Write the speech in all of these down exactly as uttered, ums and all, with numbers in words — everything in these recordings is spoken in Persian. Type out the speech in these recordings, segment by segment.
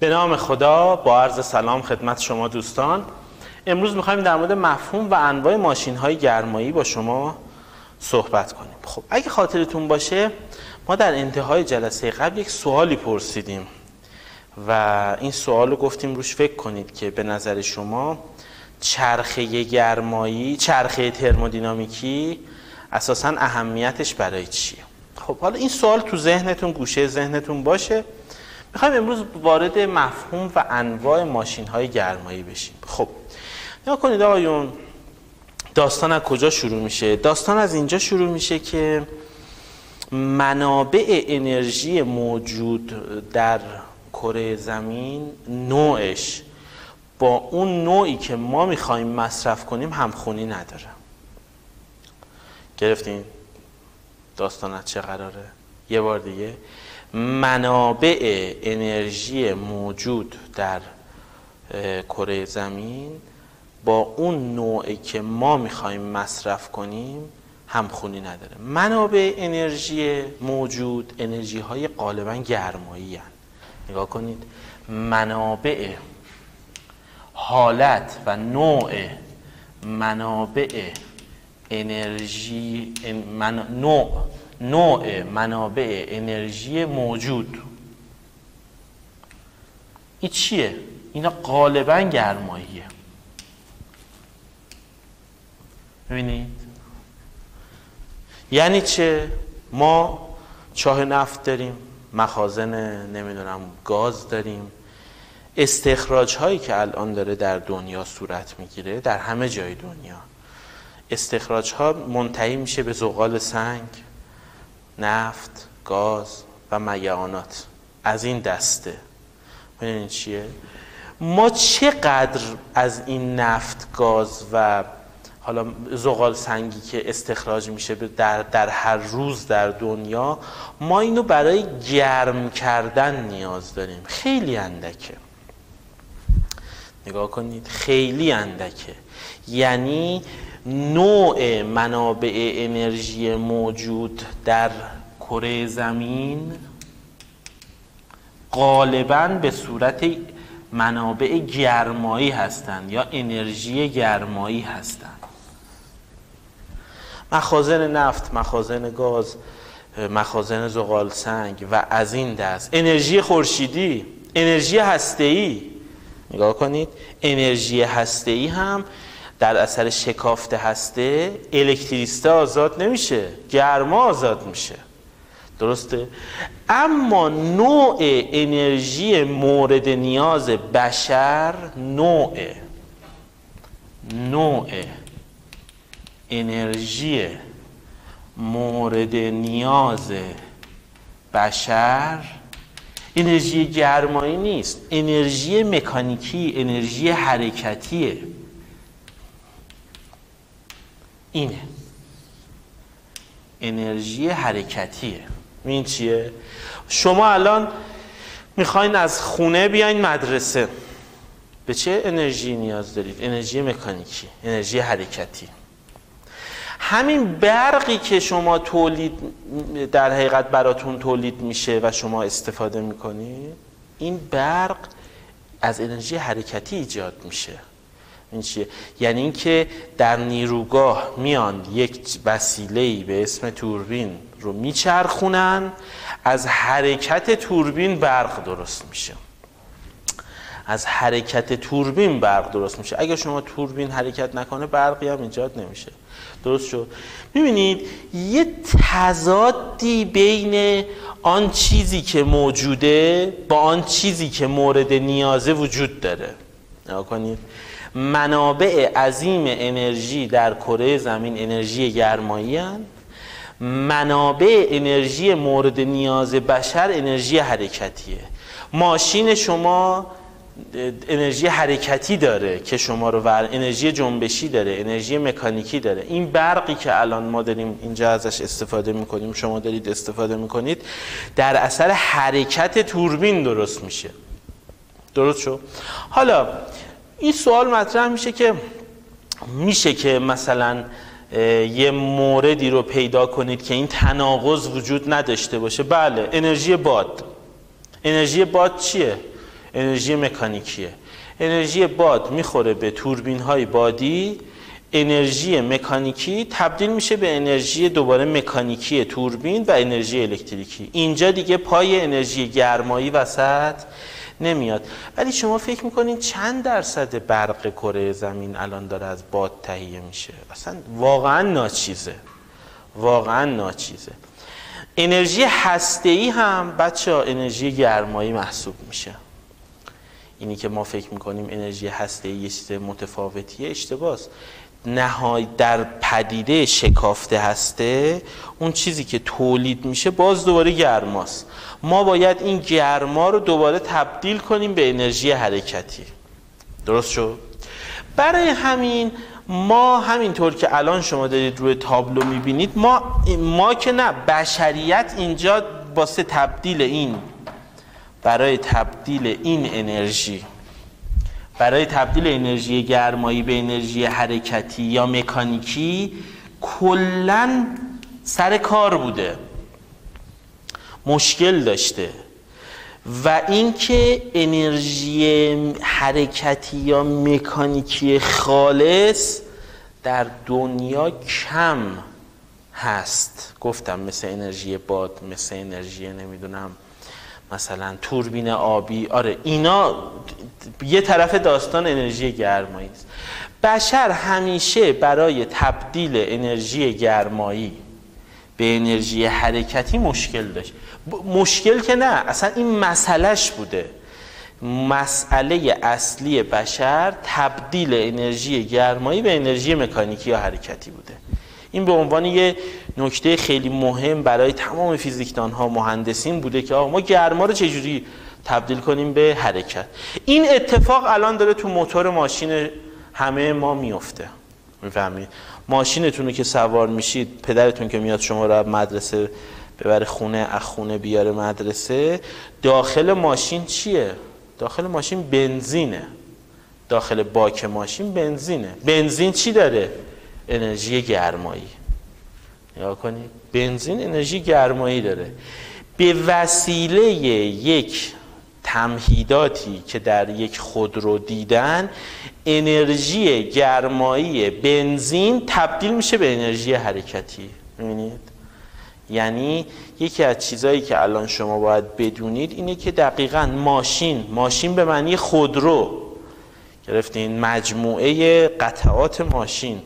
به نام خدا، با عرض سلام خدمت شما دوستان. امروز میخوایم در مورد مفهوم و انواع ماشین‌های گرمایی با شما صحبت کنیم. خب اگه خاطرتون باشه ما در انتهای جلسه قبل یک سوالی پرسیدیم و این سوال رو گفتیم روش فکر کنید که به نظر شما چرخه گرمایی، چرخه ترمودینامیکی اساساً اهمیتش برای چیه؟ خب حالا این سوال تو ذهنتون، گوشه ذهنتون باشه. میخوایم امروز وارد مفهوم و انواع ماشین‌های گرمایی بشیم. خب نگاه کنید آقایون، داستان از کجا شروع میشه؟ داستان از اینجا شروع میشه که منابع انرژی موجود در کره زمین نوعش با اون نوعی که ما میخوایم مصرف کنیم همخونی نداره. گرفتین؟ داستان از چه قراره؟ یه بار دیگه، منابع انرژی موجود در کره زمین با اون نوعی که ما میخوایم مصرف کنیم همخونی نداره. منابع انرژی موجود انرژی های غالبا گرمایی هستند. نگاه کنید، منابع حالت و نوع منابع انرژی من، نوع نوع منابع انرژی موجود این چیه؟ اینا غالبا گرماییه. ببینید یعنی چه؟ ما چاه نفت داریم، مخازن نمیدونم گاز داریم، استخراج هایی که الان داره در دنیا صورت میگیره، در همه جای دنیا استخراج ها منتهی میشه به زغال سنگ، نفت، گاز و میعانات از این دسته. ببینید چیه؟ ما چقدر از این نفت، گاز و حالا زغال سنگی که استخراج میشه در, در هر روز در دنیا، ما اینو برای گرم کردن نیاز داریم. خیلی اندکه. نگاه کنید، خیلی اندکه. یعنی نوع منابع انرژی موجود در کره زمین غالباً به صورت منابع گرمایی هستند یا انرژی گرمایی هستند. مخازن نفت، مخازن گاز، مخازن زغال سنگ و از این دست. انرژی خورشیدی، انرژی هسته‌ای. نگاه کنید، انرژی هسته‌ای هم در اثر شکافت هسته الکتریسیته آزاد نمیشه، گرما آزاد میشه. درسته؟ اما نوع انرژی مورد نیاز بشر، نوع نوع انرژی مورد نیاز بشر انرژی گرمایی نیست، انرژی مکانیکی، انرژی حرکتیه. اینه انرژی حرکتیه. این چیه؟ شما الان میخواین از خونه بیاین مدرسه، به چه انرژی نیاز دارید؟ انرژی مکانیکی، انرژی حرکتی. همین برقی که شما تولید در حقیقت براتون تولید میشه و شما استفاده میکنید، این برق از انرژی حرکتی ایجاد میشه. این چیه؟ یعنی اینکه در نیروگاه میان یک وسیله‌ای به اسم توربین رو میچرخونن، از حرکت توربین برق درست میشه. از حرکت توربین برق درست میشه. اگر شما توربین حرکت نکنه برقی هم ایجاد نمیشه. درست شد؟ میبینید یه تضادی بین آن چیزی که موجوده با آن چیزی که مورد نیازه وجود داره. نگاه کنید، منابع عظیم انرژی در کره زمین انرژی گرمایی هستند، منابع انرژی مورد نیاز بشر انرژی حرکتیه. ماشین شما انرژی حرکتی داره که شما رو ور... انرژی جنبشی داره، انرژی مکانیکی داره. این برقی که الان ما داریم اینجا ازش استفاده میکنیم، شما دارید استفاده میکنید، در اثر حرکت توربین درست میشه. درست شد؟ حالا این سوال مطرح میشه که میشه که مثلا یه موردی رو پیدا کنید که این تناقض وجود نداشته باشه. بله، انرژی باد. انرژی باد چیه؟ انرژی مکانیکیه. انرژی باد میخوره به توربین های بادی، انرژی مکانیکی تبدیل میشه به انرژی دوباره مکانیکی توربین و انرژی الکتریکی. اینجا دیگه پای انرژی گرمایی وسط نمیاد. ولی شما فکر میکنین چند درصد برق کره زمین الان داره از باد تهیه میشه؟ اصلا واقعا ناچیزه، واقعا ناچیزه. انرژی هسته‌ای هم بچه‌ها انرژی گرمایی محسوب میشه. اینی که ما فکر میکنیم انرژی هسته‌ای یه چیز متفاوتیه اشتباهه. نهایی در پدیده شکافته هسته اون چیزی که تولید میشه باز دوباره گرماست. ما باید این گرما رو دوباره تبدیل کنیم به انرژی حرکتی. درست شد؟ برای همین ما همینطور که الان شما دارید روی تابلو میبینید، ما ما که نه، بشریت اینجا واسه تبدیل این برای تبدیل این انرژی برای تبدیل انرژی گرمایی به انرژی حرکتی یا مکانیکی کلاً سر کار بوده، مشکل داشته. و اینکه انرژی حرکتی یا مکانیکی خالص در دنیا کم هست. گفتم مثل انرژی باد، مثل انرژی نمیدونم مثلا توربین آبی. آره اینا یه طرف داستان انرژی گرمایی است. بشر همیشه برای تبدیل انرژی گرمایی به انرژی حرکتی مشکل داشت. مشکل که نه، اصلا این مسئلهش بوده. مسئله اصلی بشر تبدیل انرژی گرمایی به انرژی مکانیکی یا حرکتی بوده. این به عنوان یه نکته خیلی مهم برای تمام فیزیکدان ها، مهندسین بوده که آقا ما گرما رو چجوری تبدیل کنیم به حرکت. این اتفاق الان داره تو موتور ماشین همه ما میفته. میفهمید؟ ماشینتون رو که سوار میشید، پدرتون که میاد شما رو مدرسه ببره خونه، از خونه بیاره مدرسه، داخل ماشین چیه؟ داخل ماشین بنزینه. داخل باک ماشین بنزینه. بنزین چی داره؟ انرژی گرمایی. نگاه کنید، بنزین انرژی گرمایی داره. به وسیله یک تمهیداتی که در یک خودرو دیدن، انرژی گرمایی بنزین تبدیل میشه به انرژی حرکتی. می‌بینید؟ یعنی یکی از چیزایی که الان شما باید بدونید اینه که دقیقاً ماشین ماشین به معنی خودرو گرفتین، مجموعه قطعات ماشین،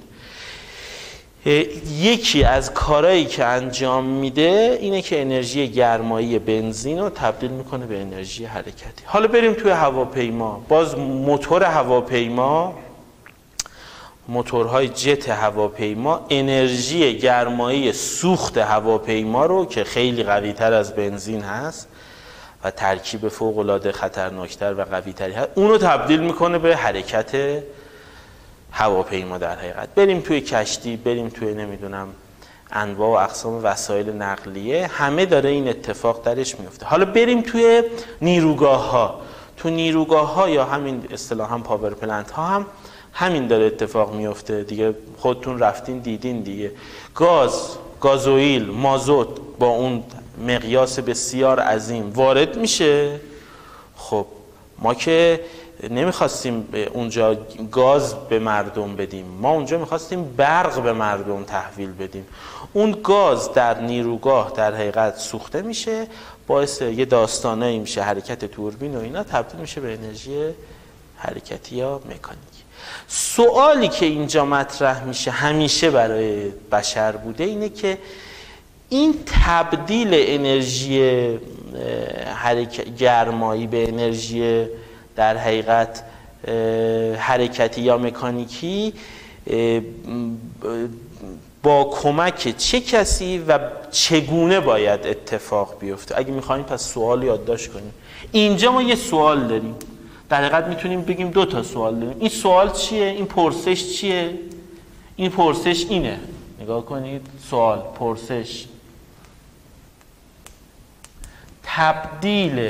یکی از کارهایی که انجام میده اینه که انرژی گرمایی بنزین رو تبدیل میکنه به انرژی حرکتی. حالا بریم توی هواپیما. باز موتور هواپیما، موتورهای جت هواپیما، انرژی گرمایی سوخت هواپیما رو که خیلی قوی تر از بنزین هست و ترکیب فوق العاده خطرناکتر و قوی تری هست، اون رو تبدیل میکنه به حرکت هواپیما. در حقیقت بریم توی کشتی، بریم توی نمیدونم انواع و اقسام وسایل نقلیه، همه داره این اتفاق درش میفته. حالا بریم توی نیروگاه ها. تو نیروگاه ها یا همین اصطلاحاً پاور پلنت ها هم همین داره اتفاق میفته دیگه. خودتون رفتین دیدین دیگه. گاز، گازوئیل، مازوت با اون مقیاس بسیار عظیم وارد میشه. خب ما که نمیخواستیم اونجا گاز به مردم بدیم، ما اونجا میخواستیم برق به مردم تحویل بدیم. اون گاز در نیروگاه در حقیقت سوخته میشه، باعث یه داستانایی میشه، حرکت توربین و اینا تبدیل میشه به انرژی حرکتی یا مکانیکی. سوالی که اینجا مطرح میشه همیشه برای بشر بوده اینه که این تبدیل انرژی گرمایی به انرژی در حقیقت حرکتی یا مکانیکی با کمک چه کسی و چگونه باید اتفاق بیفته. اگه میخوایم پس سوال یادداشت کنیم. اینجا ما یه سوال داریم، در حقیقت میتونیم بگیم دو تا سوال داریم. این سوال چیه؟ این پرسش چیه؟ این پرسش اینه، نگاه کنید، سوال، پرسش، تبدیل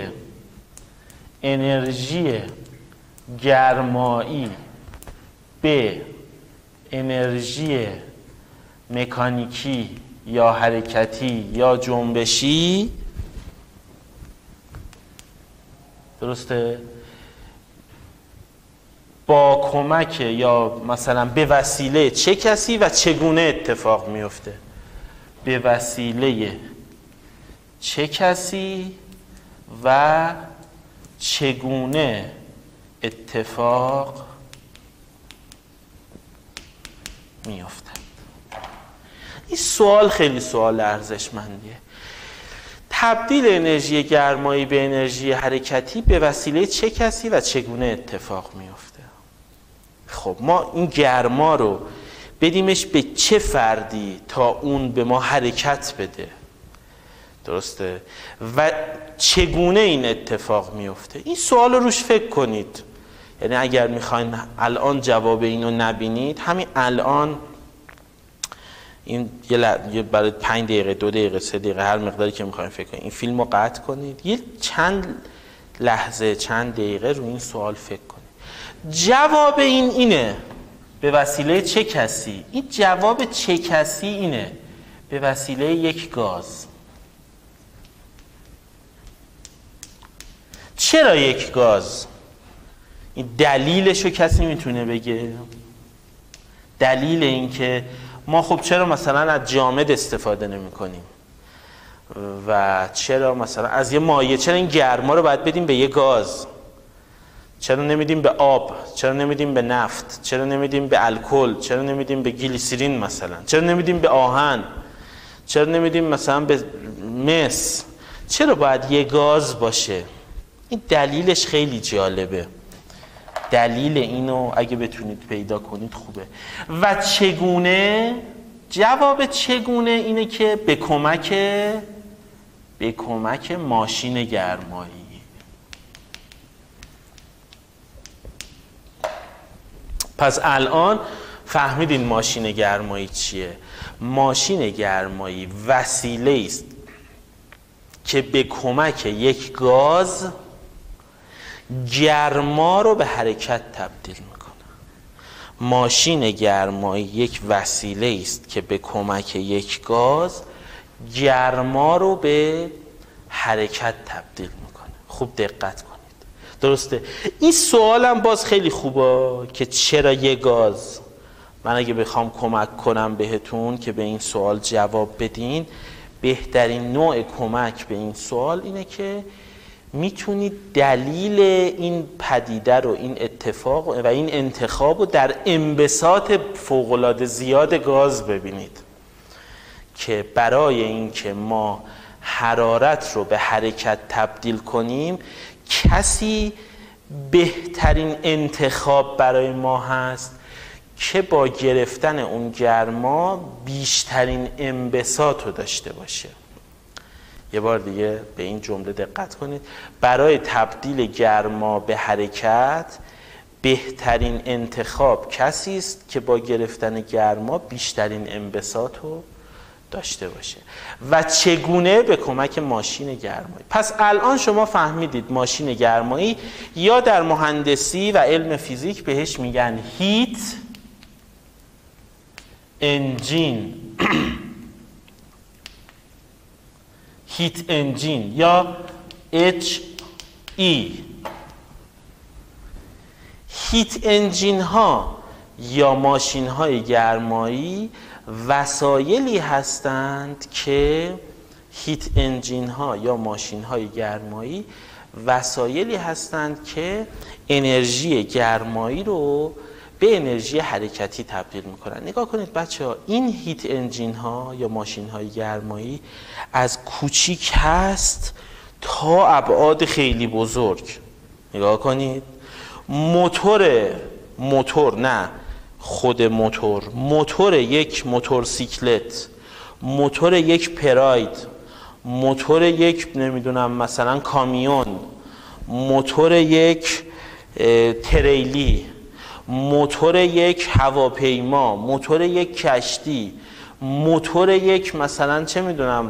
انرژی گرمایی به انرژی مکانیکی یا حرکتی یا جنبشی، درسته؟ با کمک یا مثلا به وسیله چه کسی و چگونه اتفاق میفته؟ به وسیله چه کسی و چگونه اتفاق میفته؟ این سوال خیلی سوال ارزشمندیه. تبدیل انرژی گرمایی به انرژی حرکتی به وسیله چه کسی و چگونه اتفاق میفته؟ خب ما این گرما رو بدیمش به چه فردی تا اون به ما حرکت بده، درسته؟ و چگونه این اتفاق میفته؟ این سوال رو روش فکر کنید. یعنی اگر میخواین الان جواب اینو نبینید، همین الان این یه, ل... یه برای پنج دقیقه، دو دقیقه، سه دقیقه، هر مقداری که میخواین فکر کنید، این فیلم رو قطع کنید، یه چند لحظه، چند دقیقه رو این سوال فکر کنید. جواب این اینه به وسیله چه کسی؟ این جواب چه کسی اینه به وسیله یک گاز. چرا یک گاز؟ این دلیلشو کسی میتونه بگه؟ دلیل این که ما خب چرا مثلا از جامد استفاده نمی کنیم و چرا مثلا از یه مایع، چرا این گرما رو باید بدیم به یه گاز؟ چرا نمیدیم به آب؟ چرا نمیدیم به نفت؟ چرا نمیدیم به الکل؟ چرا نمیدیم به گلیسرین مثلا؟ چرا نمیدیم به آهن؟ چرا نمیدیم مثلا به مس؟ چرا باید یه گاز باشه؟ این دلیلش خیلی جالبه. دلیل اینو اگه بتونید پیدا کنید خوبه. و چگونه؟ جواب چگونه اینه که به کمک به کمک ماشین گرمایی. پس الان فهمیدین ماشین گرمایی چیه؟ ماشین گرمایی وسیله است که به کمک یک گاز گرما رو به حرکت تبدیل میکنه. ماشین گرمایی یک وسیله است که به کمک یک گاز گرما رو به حرکت تبدیل میکنه. خوب دقت کنید. درسته؟ این سوالم باز خیلی خوبه که چرا یک گاز؟ من اگه بخوام کمک کنم بهتون که به این سوال جواب بدین، بهترین نوع کمک به این سوال اینه که میتونید دلیل این پدیده رو، این اتفاق و این انتخاب رو در انبساط فوق‌العاده زیاد گاز ببینید که برای اینکه ما حرارت رو به حرکت تبدیل کنیم کسی بهترین انتخاب برای ما هست که با گرفتن اون گرما بیشترین انبساط رو داشته باشه. یه بار دیگه به این جمله دقت کنید. برای تبدیل گرما به حرکت بهترین انتخاب کسی است که با گرفتن گرما بیشترین انبساط رو داشته باشه. و چگونه؟ به کمک ماشین گرمایی. پس الان شما فهمیدید ماشین گرمایی یا در مهندسی و علم فیزیک بهش میگن هیت انجین، هیت انجین یا اچ ای. هیت انجین ها یا ماشین های گرمایی وسایلی هستند که هیت انجین ها یا ماشین های گرمایی وسایلی هستند که انرژی گرمایی رو به انرژی حرکتی تبدیل میکنن. نگاه کنید بچه ها، این هیت انجین ها یا ماشین های گرمایی از کوچیک هست تا ابعاد خیلی بزرگ. نگاه کنید، موتور موتور نه خود موتور موتور یک موتورسیکلت، موتور یک پراید، موتور یک نمیدونم مثلا کامیون، موتور یک تریلی، موتور یک هواپیما، موتور یک کشتی، موتور یک مثلا چه میدونم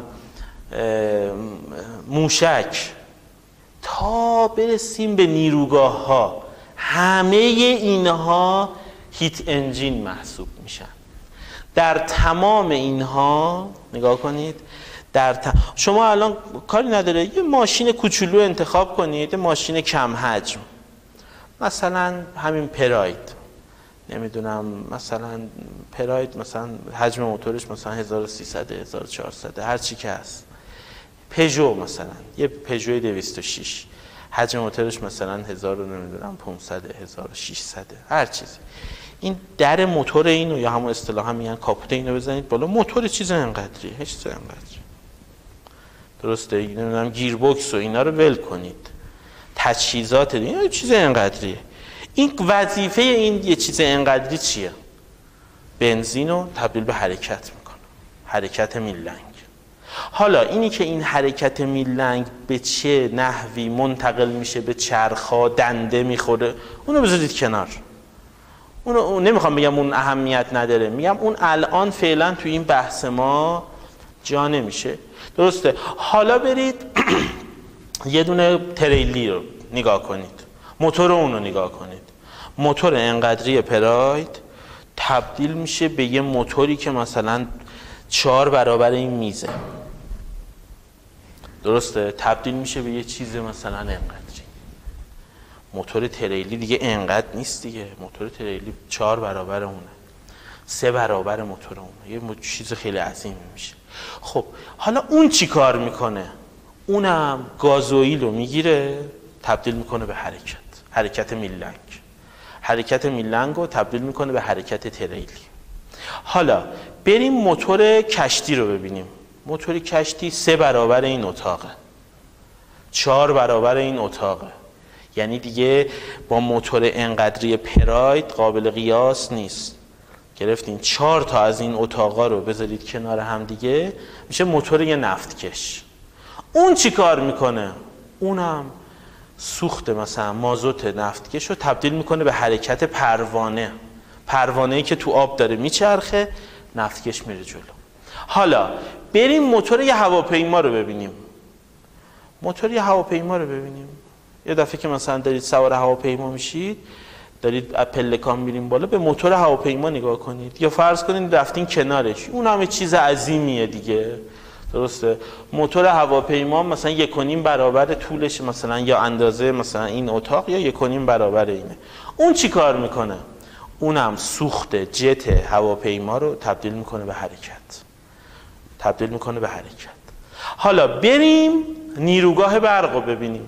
موشک، تا برسیم به نیروگاه ها، همه اینها هیت انجین محسوب میشن. در تمام اینها نگاه کنید، در ت... شما الان کاری نداره یه ماشین کوچولو انتخاب کنید، یه ماشین کم حجم، مثلا همین پراید، نمیدونم مثلا پراید مثلا حجم موتورش مثلا هزار و سیصد هزار و چهارصد هر چی که هست. پژو مثلا یه پژو دویست و شش حجم موتورش مثلا هزار و نمیدونم پانصد هزار و ششصد هر چیزی. این در موتور اینو یا همون اصطلاحا میگن کاپوت اینو بزنید بالا، موتور چیز انقدری، هیچ چیز انقدری. درسته؟ نمیدونم گیر بوکس و اینا رو ول کنید، تجهیزات اینا چیز انقدریه. این وظیفه این یه چیز انقدری چیه؟ بنزین رو تبدیل به حرکت میکنه، حرکت میلنگ. حالا اینی که این حرکت میلنگ به چه نحوی منتقل میشه به چرخا، دنده میخوره، اونو بذارید کنار. اونو اون نمیخوام بگم اون اهمیت نداره، میگم اون الان فعلا تو این بحث ما جا نمیشه. درسته؟ حالا برید یه دونه تریلی رو نگاه کنید، موتور اون رو نگاه کنید. موتور انقدری پراید تبدیل میشه به یه موتوری که مثلا چهار برابر این میزه. درسته؟ تبدیل میشه به یه چیز مثلا انقدری. موتور تریلی دیگه انقدر نیست دیگه، موتور تریلی چهار برابر اونه، سه برابر موتور اونه، یه چیز خیلی عظیمی میشه. خب حالا اون چی کار میکنه؟ اونم گازوئیل رو میگیره تبدیل میکنه به حرکت، حرکت میلنگ. حرکت میلنگ رو تبدیل میکنه به حرکت تریلی. حالا بریم موتور کشتی رو ببینیم. موتور کشتی سه برابر این اتاقه، چهار برابر این اتاقه. یعنی دیگه با موتور انقدری پراید قابل قیاس نیست. گرفتین؟ چهار تا از این اتاقا رو بذارید کنار هم دیگه میشه موتور یه نفتکش. اون چی کار میکنه؟ اونم سوخت مثلا مازوت نفتکش رو تبدیل میکنه به حرکت پروانه. پروانه‌ای که تو آب داره میچرخه، نفتکش میره جلو. حالا بریم موتور یه هواپیما رو ببینیم. موتور یه هواپیما رو ببینیم. یه دفعه که مثلا دارید سوار هواپیما میشید، دارید از پلکان میریم بالا، به موتور هواپیما نگاه کنید. یا فرض کنید رفتین کنارش، اون هم چیز عظیمیه دیگه. درسته؟ موتور هواپیما مثلا یک و نیم برابر طولش مثلا یا اندازه مثلا این اتاق یا یک و نیم برابر اینه. اون چی کار میکنه؟ اونم سوخت جت هواپیما رو تبدیل میکنه به حرکت. تبدیل میکنه به حرکت. حالا بریم نیروگاه برق رو ببینیم.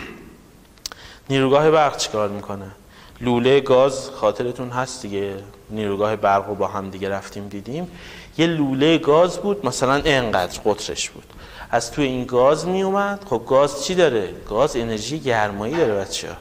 نیروگاه برق چی کار میکنه؟ لوله گاز خاطرتون هست دیگه، نیروگاه برق رو با هم دیگه رفتیم دیدیم. یه لوله گاز بود مثلا اینقدر قطرش بود، از توی این گاز می اومد. خب گاز چی داره؟ گاز انرژی گرمایی داره بچه‌ها.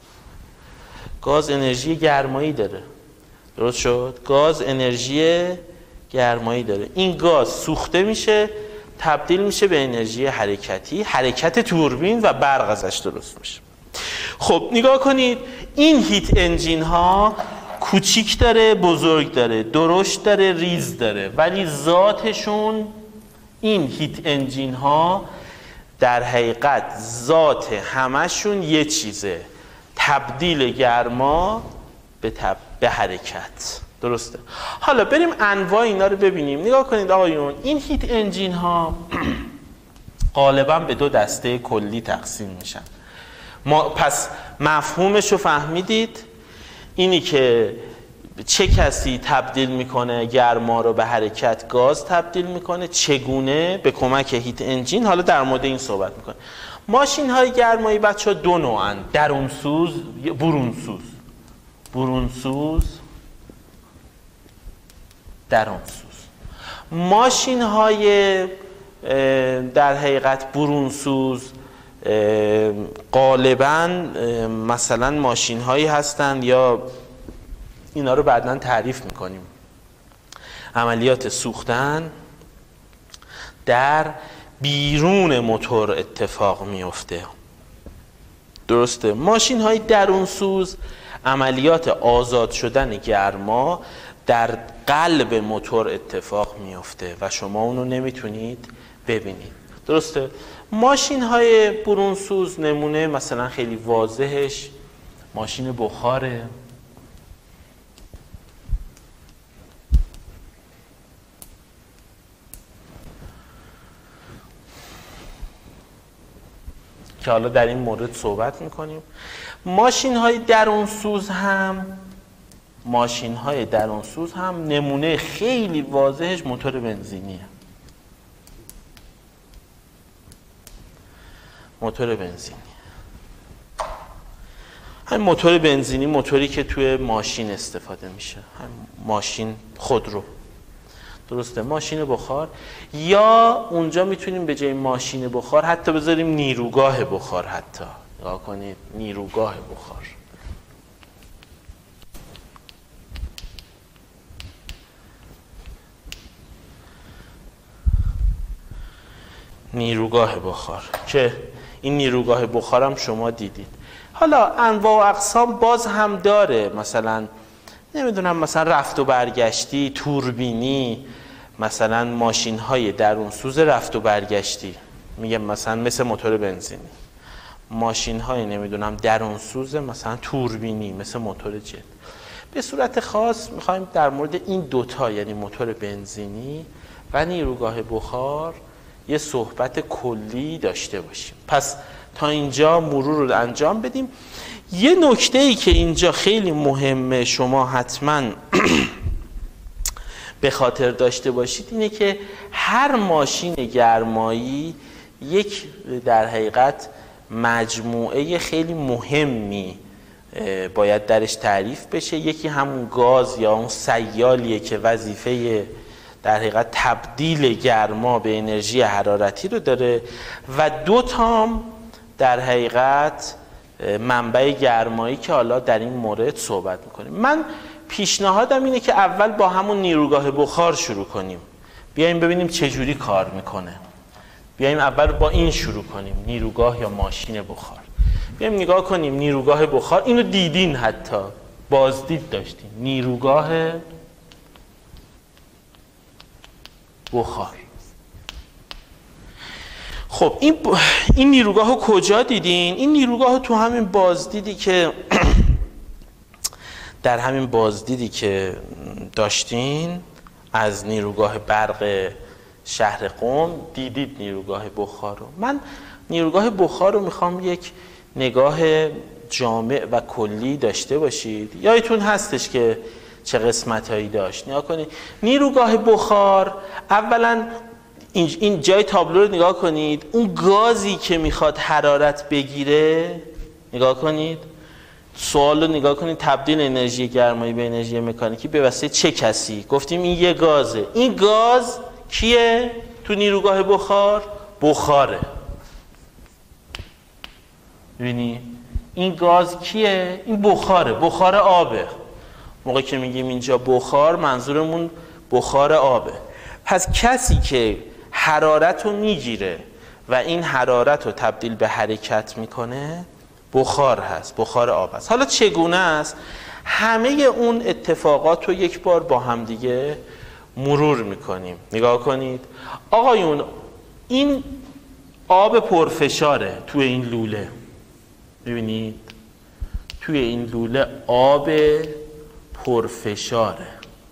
گاز انرژی گرمایی داره. درست شد؟ گاز انرژی گرمایی داره. این گاز سوخته میشه تبدیل میشه به انرژی حرکتی، حرکت توربین و برق ازش درست میشه. خب نگاه کنید، این هیت انجین ها کوچیک داره، بزرگ داره، درشت داره، ریز داره، ولی ذاتشون این هیت انجین ها در حقیقت ذات همشون یه چیزه، تبدیل گرما به, تب... به حرکت. درسته؟ حالا بریم انواع اینا رو ببینیم. نگاه کنید آقایون، این هیت انجین ها غالبا به دو دسته کلی تقسیم میشن. ما پس مفهومش رو فهمیدید؟ اینی که چه کسی تبدیل میکنه گرما رو به حرکت، گاز تبدیل میکنه، چگونه به کمک هیت انجین. حالا در مورد این صحبت میکنه. ماشین های گرمایی بچه ها دو نوعن، درونسوز، برونسوز. برونسوز، درونسوز. ماشین های در حقیقت برونسوز غالباً مثلا ماشین هایی هستند، یا اینا رو بعداً تعریف میکنیم، عملیات سوختن در بیرون موتور اتفاق میفته. درسته؟ ماشین های درونسوز عملیات آزاد شدن گرما در قلب موتور اتفاق میفته و شما اونو نمیتونید ببینید. درسته؟ ماشین های برونسوز نمونه مثلا خیلی واضحش ماشین بخاره، که حالا در این مورد صحبت میکنیم. ماشین های درونسوز هم ماشین های درونسوز هم نمونه خیلی واضحش موتور بنزینیه. موتور بنزینی، همین موتور بنزینی موتوری که توی ماشین استفاده میشه، هم ماشین خودرو، درسته، ماشین بخار، یا اونجا میتونیم به جای ماشین بخار حتی بذاریم نیروگاه بخار. حتی نگاه کنید، نیروگاه بخار. نیروگاه بخار که این نیروگاه بخار هم شما دیدید. حالا انواع و اقسام باز هم داره، مثلا نمیدونم، مثلا رفت و برگشتی، توربینی، مثلا ماشین های درونسوز رفت و برگشتی، میگم مثلا مثل موتور بنزینی. ماشین های نمیدونم درونسوز مثلا توربینی مثل موتور جت. به صورت خاص میخوایم در مورد این دوتا، یعنی موتور بنزینی و نیروگاه بخار، یه صحبت کلی داشته باشیم. پس تا اینجا مرور رو انجام بدیم. یه نکته ای که اینجا خیلی مهمه شما حتما به خاطر داشته باشید اینه که هر ماشین گرمایی یک در حقیقت مجموعه خیلی مهمی باید درش تعریف بشه. یکی همون گاز یا اون سیالیه که وظیفه در حقیقت تبدیل گرما به انرژی حرارتی رو داره، و دو تام در حقیقت منبع گرمایی که حالا در این مورد صحبت میکنیم. من پیشنهادم اینه که اول با همون نیروگاه بخار شروع کنیم، بیایم ببینیم چه جوری کار میکنه. بیایم اول با این شروع کنیم، نیروگاه یا ماشین بخار. بیایم نگاه کنیم نیروگاه بخار. اینو دیدین، حتی بازدید داشتین، نیروگاه بخار. خب این ب... این نیروگاه رو کجا دیدین؟ این نیروگاه رو تو همین بازدیدی که در همین بازدیدی که داشتین از نیروگاه برق شهر قم دیدید نیروگاه بخار رو. من نیروگاه بخار رو میخوام یک نگاه جامع و کلی داشته باشید. یادتون هستش که چه قسمتایی داشت. نگاه کنید نیروگاه بخار، اولا این جای تابلو رو نگاه کنید، اون گازی که میخواد حرارت بگیره، نگاه کنید، سوال رو نگاه کنید، تبدیل انرژی گرمایی به انرژی مکانیکی به واسطه چه کسی؟ گفتیم این یه گازه. این گاز کیه تو نیروگاه بخار؟ بخاره. ببینید این گاز کیه؟ این بخاره، بخار آبه. موقعی که میگیم اینجا بخار منظورمون بخار آبه. پس کسی که حرارت رو میگیره و این حرارت رو تبدیل به حرکت میکنه بخار هست، بخار آب هست. حالا چگونه است؟ همه اون اتفاقات رو یک بار با هم دیگه مرور میکنیم. نگاه کنید آقایون، این آب پرفشاره توی این لوله. ببینید توی این لوله آب پرفشاره.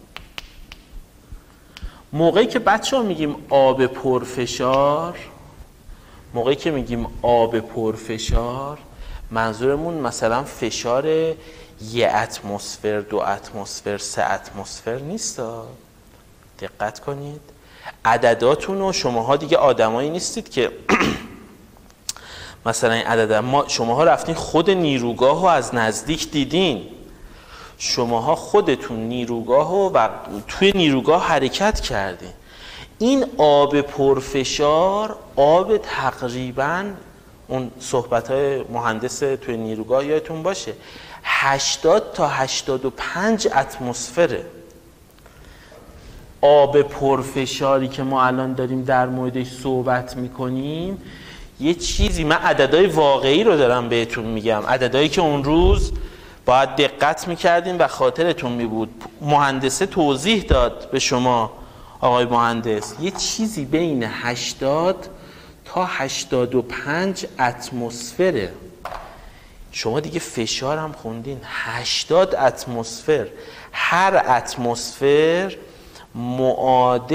موقعی که بچه ها میگیم آب پرفشار، موقعی که میگیم آب پرفشار منظورمون مثلا فشار یه اتمسفر، دو اتمسفر، سه اتمسفر نیست. دقت کنید عدداتون رو، شماها دیگه آدمایی نیستید که مثلا این عدد، ما شماها رفتین خود نیروگاه رو از نزدیک دیدین، شماها خودتون نیروگاه و توی نیروگاه حرکت کردین. این آب پرفشار، آب تقریباً اون صحبت‌های مهندس توی نیروگاه یادتون باشه هشتاد تا هشتاد و پنج اتمسفره. آب پرفشاری که ما الان داریم در موردش صحبت میکنیم یه چیزی، من عددهای واقعی رو دارم بهتون میگم، عددهایی که اون روز باید دقت میکردیم و خاطرتون میبود مهندسه توضیح داد به شما آقای مهندس، یه چیزی بین هشتاد تا هشتاد و پنج اتمسفره. شما دیگه فشار هم خوندین، هشتاد اتمسفر. هر اتمسفر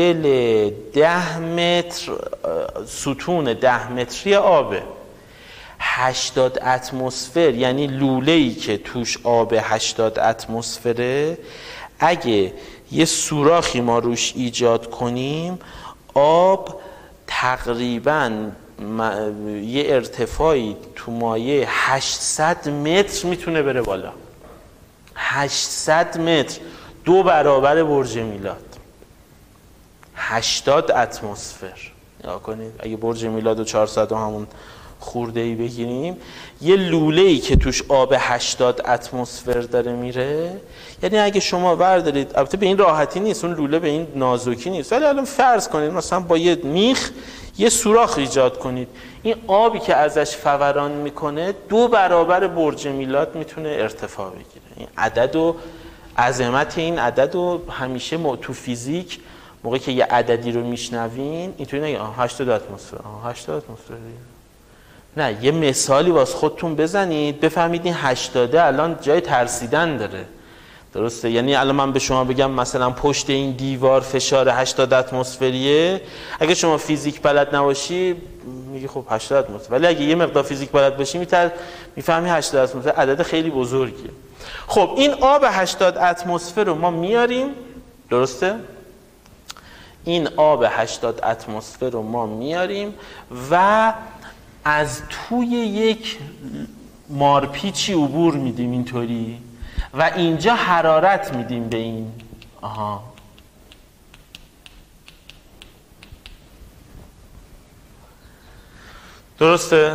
معادل ده متر ستون ده متری آبه. هشتاد اتمسفر یعنی لوله‌ای که توش آب هشتاد اتمسفره، اگه یه سوراخی ما روش ایجاد کنیم، آب تقریباً یه ارتفاعی تو مایه هشتصد متر میتونه بره بالا. هشتصد متر، دو برابر برج میلاد. هشتاد اتمسفر. نگاه کنید اگه برج میلاد و چهارصد و همون خورده ای بگیریم، یه لوله‌ای که توش آب هشتاد اتمسفر داره میره، یعنی اگه شما بردارید، البته به این راحتی نیست، اون لوله به این نازکی نیست، ولی الان فرض کنید مثلا با یه میخ یه سوراخ ایجاد کنید، این آبی که ازش فوران میکنه دو برابر برج میلاد میتونه ارتفاع بگیره. این عدد و عظمت این عدد و همیشه تو فیزیک موقعی که یه عددی رو میشنوین اینطوری نگید آه هشتاد اتمسفر، آه هشتاد اتمسفر. نه، یه مثالی واسه خودتون بزنید بفهمید این هشتاده الان جای ترسیدن داره. درسته؟ یعنی الان من به شما بگم مثلا پشت این دیوار فشار هشتاد اتمسفریه، اگه شما فیزیک بلد نباشی میگی خب هشتاد اتمسفر، ولی اگه یه مقدار فیزیک بلد باشی میتر میفهمی هشتاد اتمسفر عدد خیلی بزرگیه. خب این آب هشتاد اتمسفر رو ما میاریم، درسته؟ این آب هشتاد اتمسفر رو ما میاریم و از توی یک مارپیچی عبور میدیم اینطوری و اینجا حرارت میدیم به این. آها درسته؟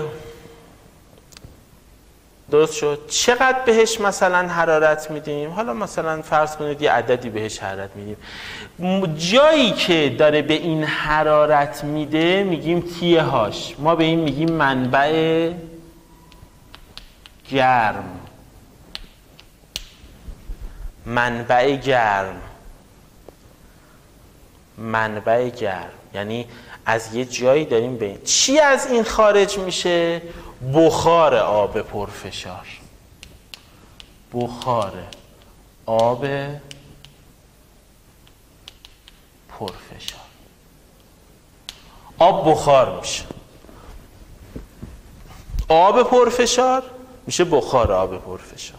درست شد. چقدر بهش مثلا حرارت میدیم؟ حالا مثلا فرض کنید یه عددی بهش حرارت میدیم. جایی که داره به این حرارت میده میگیم تیه هاش، ما به این میگیم منبع گرم. منبع گرم منبع گرم یعنی از یه جایی داریم به این. چی از این خارج میشه؟ بخار آب پرفشار. بخار آب پرفشار. آب بخار میشه. آب پرفشار میشه بخار آب پرفشار.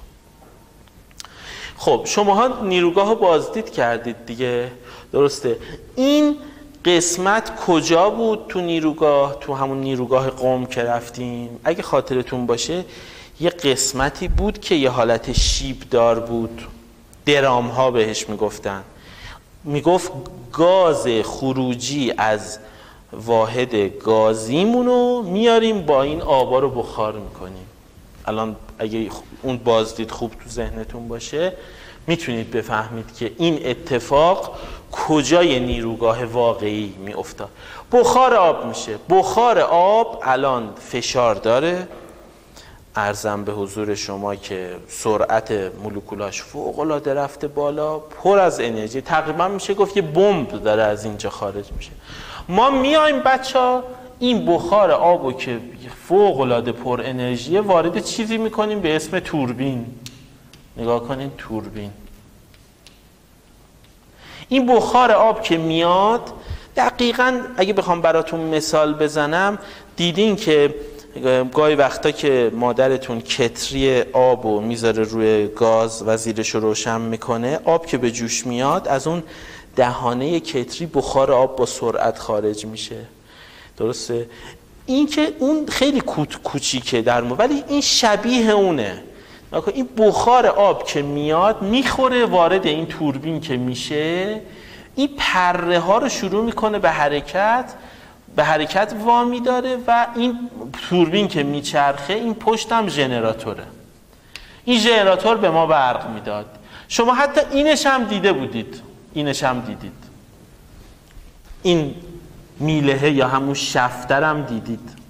خب شماها نیروگاه رو بازدید کردید دیگه، درسته؟ این قسمت کجا بود تو نیروگاه؟ تو همون نیروگاه قم که رفتیم اگه خاطرتون باشه یه قسمتی بود که یه حالت شیبدار بود، درام ها بهش میگفتن. میگفت گاز خروجی از واحد گازیمونو میاریم با این آبا رو بخار میکنیم. الان اگه اون بازدید خوب تو ذهنتون باشه میتونید بفهمید که این اتفاق کجای نیروگاه واقعی می افتاد. بخار آب میشه. بخار آب الان فشار داره، عرضم به حضور شما که سرعت مولکولاش فوق العاده رفته بالا، پر از انرژی، تقریبا میشه گفت یه بمب داره از اینجا خارج میشه. ما میایم بچا این بخار آبو که فوق العاده پر انرژیه وارد چیزی میکنیم به اسم توربین. نگاه کنین توربین. این بخار آب که میاد دقیقاً اگه بخوام براتون مثال بزنم، دیدین که گاهی وقتا که مادرتون کتری آبو میذاره روی گاز و زیرش رو روشن میکنه، آب که به جوش میاد از اون دهانه کتری بخار آب با سرعت خارج میشه. درسته؟ این که اون خیلی کوچیکه در مو، ولی این شبیه اونه. این بخار آب که میاد میخوره وارد این توربین که میشه، این پره ها رو شروع میکنه به حرکت به حرکت وامی داره و این توربین که میچرخه این پشت هم ژنراتوره. این ژنراتور به ما برق میداد. شما حتی اینش هم دیده بودید، اینش هم دیدید، این میلهه یا همون شفتر هم دیدید.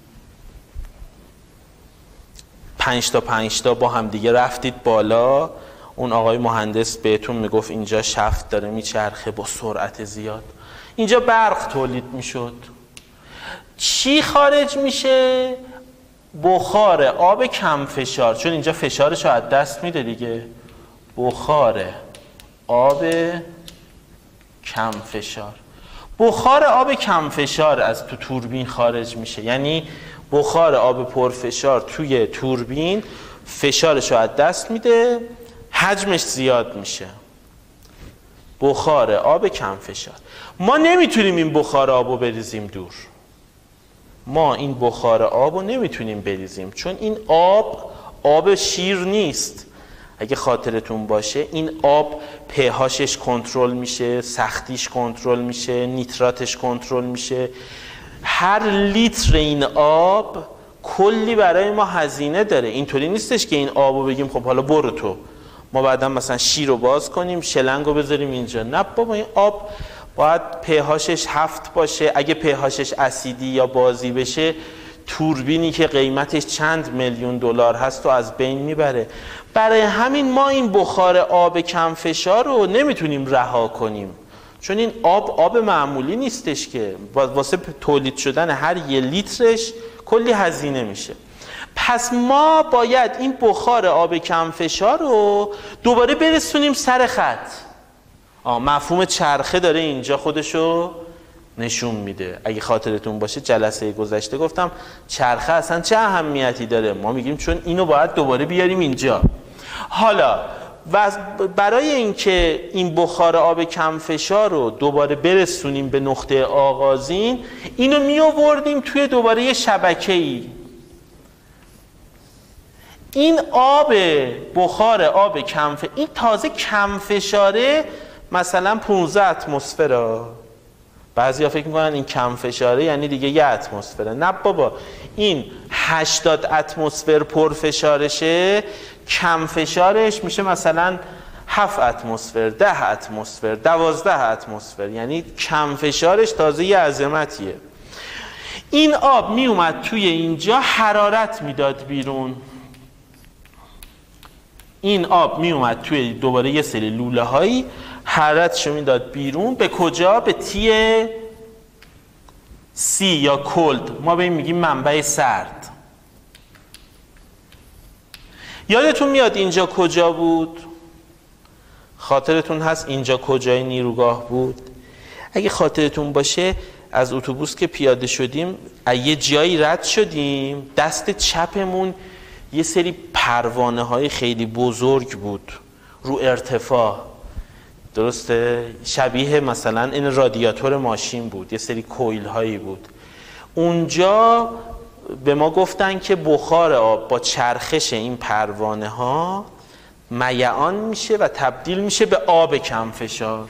پنج تا پنج تا با هم دیگه رفتید بالا، اون آقای مهندس بهتون میگفت اینجا شفت داره میچرخه با سرعت زیاد، اینجا برق تولید میشد. چی خارج میشه؟ بخار آب کم فشار، چون اینجا فشارش رو از دست میده دیگه. بخار آب کم فشار. بخار آب کم فشار از تو توربین خارج میشه، یعنی بخار آب پرفشار توی توربین فشارش رو از دست میده، حجمش زیاد میشه. بخار آب کم فشار. ما نمیتونیم این بخار آب رو بریزیم دور. ما این بخار آب رو نمیتونیم بریزیم، چون این آب آب شیر نیست. اگه خاطرتون باشه این آب په‌هاشش کنترل میشه، سختیش کنترل میشه، نیتراتش کنترل میشه. هر لیتر این آب کلی برای ما هزینه داره. اینطوری نیستش که این آب رو بگیم خب حالا برو تو، ما بعدا مثلا شیر رو باز کنیم شلنگ رو بذاریم اینجا. نه بابا، این آب باید په‌هاشش هفت باشه. اگه په‌هاشش اسیدی یا بازی بشه، توربینی که قیمتش چند میلیون دلار هست و از بین میبره. برای همین ما این بخار آب کم فشار رو نمیتونیم رها کنیم، چون این آب آب معمولی نیستش که واسه تولید شدن هر یه لیترش کلی هزینه میشه. پس ما باید این بخار آب کم فشار رو دوباره برسونیم سر خط. آه مفهوم چرخه داره اینجا خودشو نشون میده. اگه خاطرتون باشه جلسه گذشته گفتم چرخه اصلا چه اهمیتی داره. ما میگیم چون اینو باید دوباره بیاریم اینجا. حالا و برای اینکه این بخار آب کم فشار رو دوباره برسونیم به نقطه آغازین، اینو می آوردیم توی دوباره یه شبکه‌ای. این آب بخار آب کم فشار، این تازه کم فشاره مثلا پانزده اتمسفر. بعضیا فکر میکنن این کم فشاره یعنی دیگه یه اتمسفره. نه بابا، این هشتاد اتمسفر پرفشارشه، کم فشارش میشه مثلا هفت اتمسفر، ده اتمسفر، دوازده اتمسفر، یعنی کم فشارش تازه یه عظمتیه. این آب میومد توی اینجا حرارت میداد بیرون. این آب میومد توی دوباره یه سری لوله هایی حرارتشو میداد بیرون. به کجا؟ به تی سی یا کلد. ما به این میگیم منبع سرد. یادتون میاد اینجا کجا بود؟ خاطرتون هست اینجا کجای نیروگاه بود؟ اگه خاطرتون باشه از اتوبوس که پیاده شدیم از یه جایی رد شدیم، دست چپمون یه سری پروانه های خیلی بزرگ بود رو ارتفاع. درسته؟ شبیه مثلا این رادیاتور ماشین بود، یه سری کویل هایی بود. اونجا به ما گفتن که بخار آب با چرخش این پروانه ها میعان میشه و تبدیل میشه به آب کم فشار.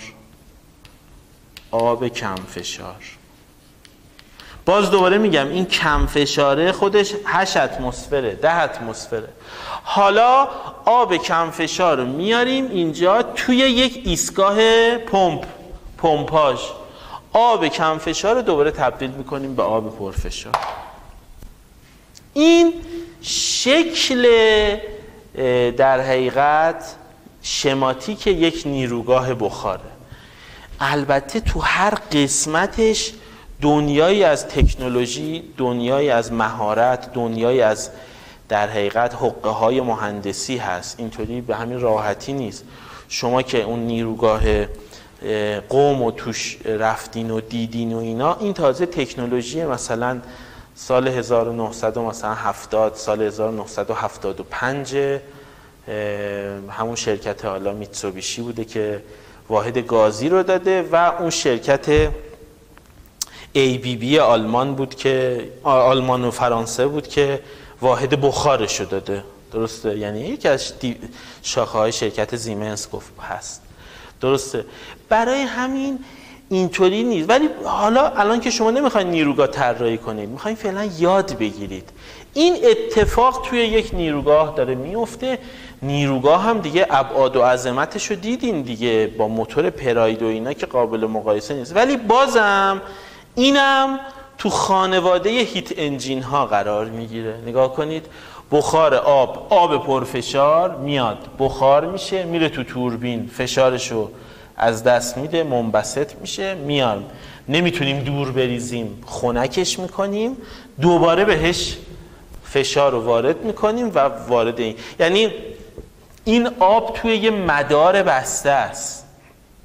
آب کم فشار. باز دوباره میگم این کم فشاره خودش هشت اتمسفره، ده اتمسفره. حالا آب کم فشار رو میاریم اینجا توی یک ایستگاه پمپ، پمپاژ. آب کم فشار رو دوباره تبدیل میکنیم به آب پرفشار. این شکل در حقیقت شماتیک یک نیروگاه بخاره. البته تو هر قسمتش دنیایی از تکنولوژی، دنیایی از مهارت، دنیایی از در حقیقت حقه های مهندسی هست. اینطوری به همین راحتی نیست. شما که اون نیروگاه قوم و توش رفتین و دیدین و اینا، این تازه تکنولوژی مثلا سال هزار و نهصد و هفتاد، سال هزار و نهصد و هفتاد و پنج همون شرکت حالا میتسوبیشی بوده که واحد گازی رو داده و اون شرکت ای بی بی آلمان بود که آلمان و فرانسه بود که واحد بخارش رو داده. درسته؟ یعنی یکی از شاخه های شرکت زیمنس گفت هست. درسته؟ برای همین اینطوری نیست. ولی حالا الان که شما نمیخواین نیروگاه طراحی کنید، میخواین فعلا یاد بگیرید. این اتفاق توی یک نیروگاه داره میفته. نیروگاه هم دیگه ابعاد و عظمتش رو دیدین دیگه، با موتور پراید و اینا که قابل مقایسه نیست. ولی بازم اینم تو خانواده هیت انجین ها قرار میگیره. نگاه کنید، بخار آب، آب پرفشار میاد، بخار میشه، میره تو توربین، فشارشو از دست میده، منبسط میشه، میاد. نمیتونیم دور بریزیم، خنکش میکنیم، دوباره بهش فشار رو وارد میکنیم و وارد این، یعنی این آب توی یه مدار بسته است.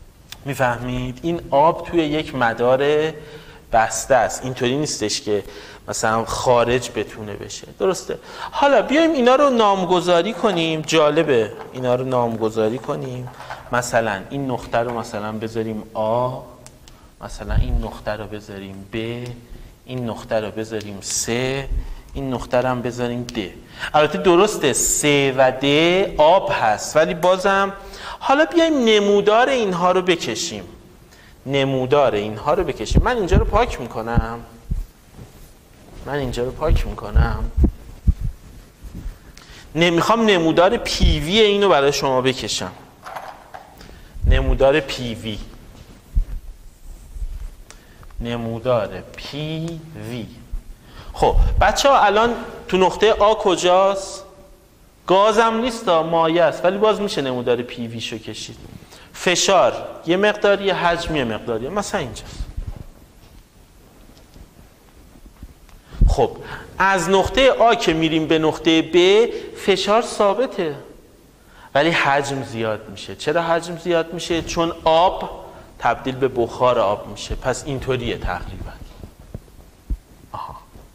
میفهمید؟ این آب توی یک مدار بسته است، اینطوری نیستش که مثلا خارج بتونه بشه. درسته؟ حالا بیایم اینا رو نامگذاری کنیم. جالبه اینا رو نامگذاری کنیم. مثلا این نقطه رو مثلا بذاریم آ، مثلا این نقطه رو بذاریم ب، این نقطه رو بذاریم س، این نقطه رو هم بذاریم د. البته درسته س و د آب هست، ولی بازم حالا بیایم نمودار اینها رو بکشیم. نمودار اینها رو بکشیم. من اینجا رو پاک میکنم. من اینجا رو پاک میکنم. نمیخوام نمودار پیوی اینو برای شما بکشم. نمودار پیوی. نمودار پی وی. خب بچه ها الان تو نقطه آ کجاست؟ گازم نیست، مایع است، ولی باز میشه نمودار پی وی شو کشید. فشار یه مقداری، حجم یه مقداری، مثلا اینجاست. خب از نقطه آ که میریم به نقطه ب فشار ثابته، ولی حجم زیاد میشه. چرا حجم زیاد میشه؟ چون آب تبدیل به بخار آب میشه. پس اینطوریه تقریبا. آها.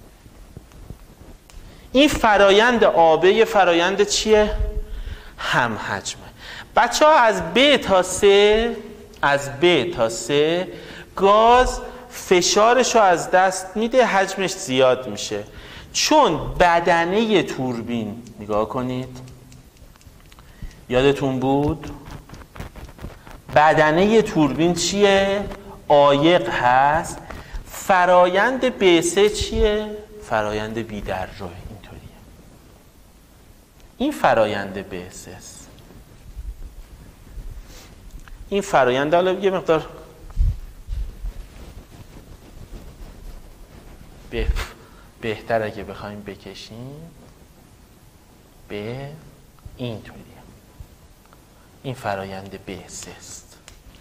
این فرایند آبه یه فرایند چیه؟ هم حجمه. بچه ها از ب تا سه، از ب تا سه گاز فشارش رو از دست میده، حجمش زیاد میشه. چون بدنه توربین، نگاه کنید یادتون بود بدنه توربین چیه؟ عایق هست. فرایند ب سه چیه؟ فرایند بی در رو. اینطوریه. این فرایند ب سه است. این فرایند حالا یه مقدار به بهتر اگه بخوایم بکشیم به اینطوریه. این فرایند ب سه است.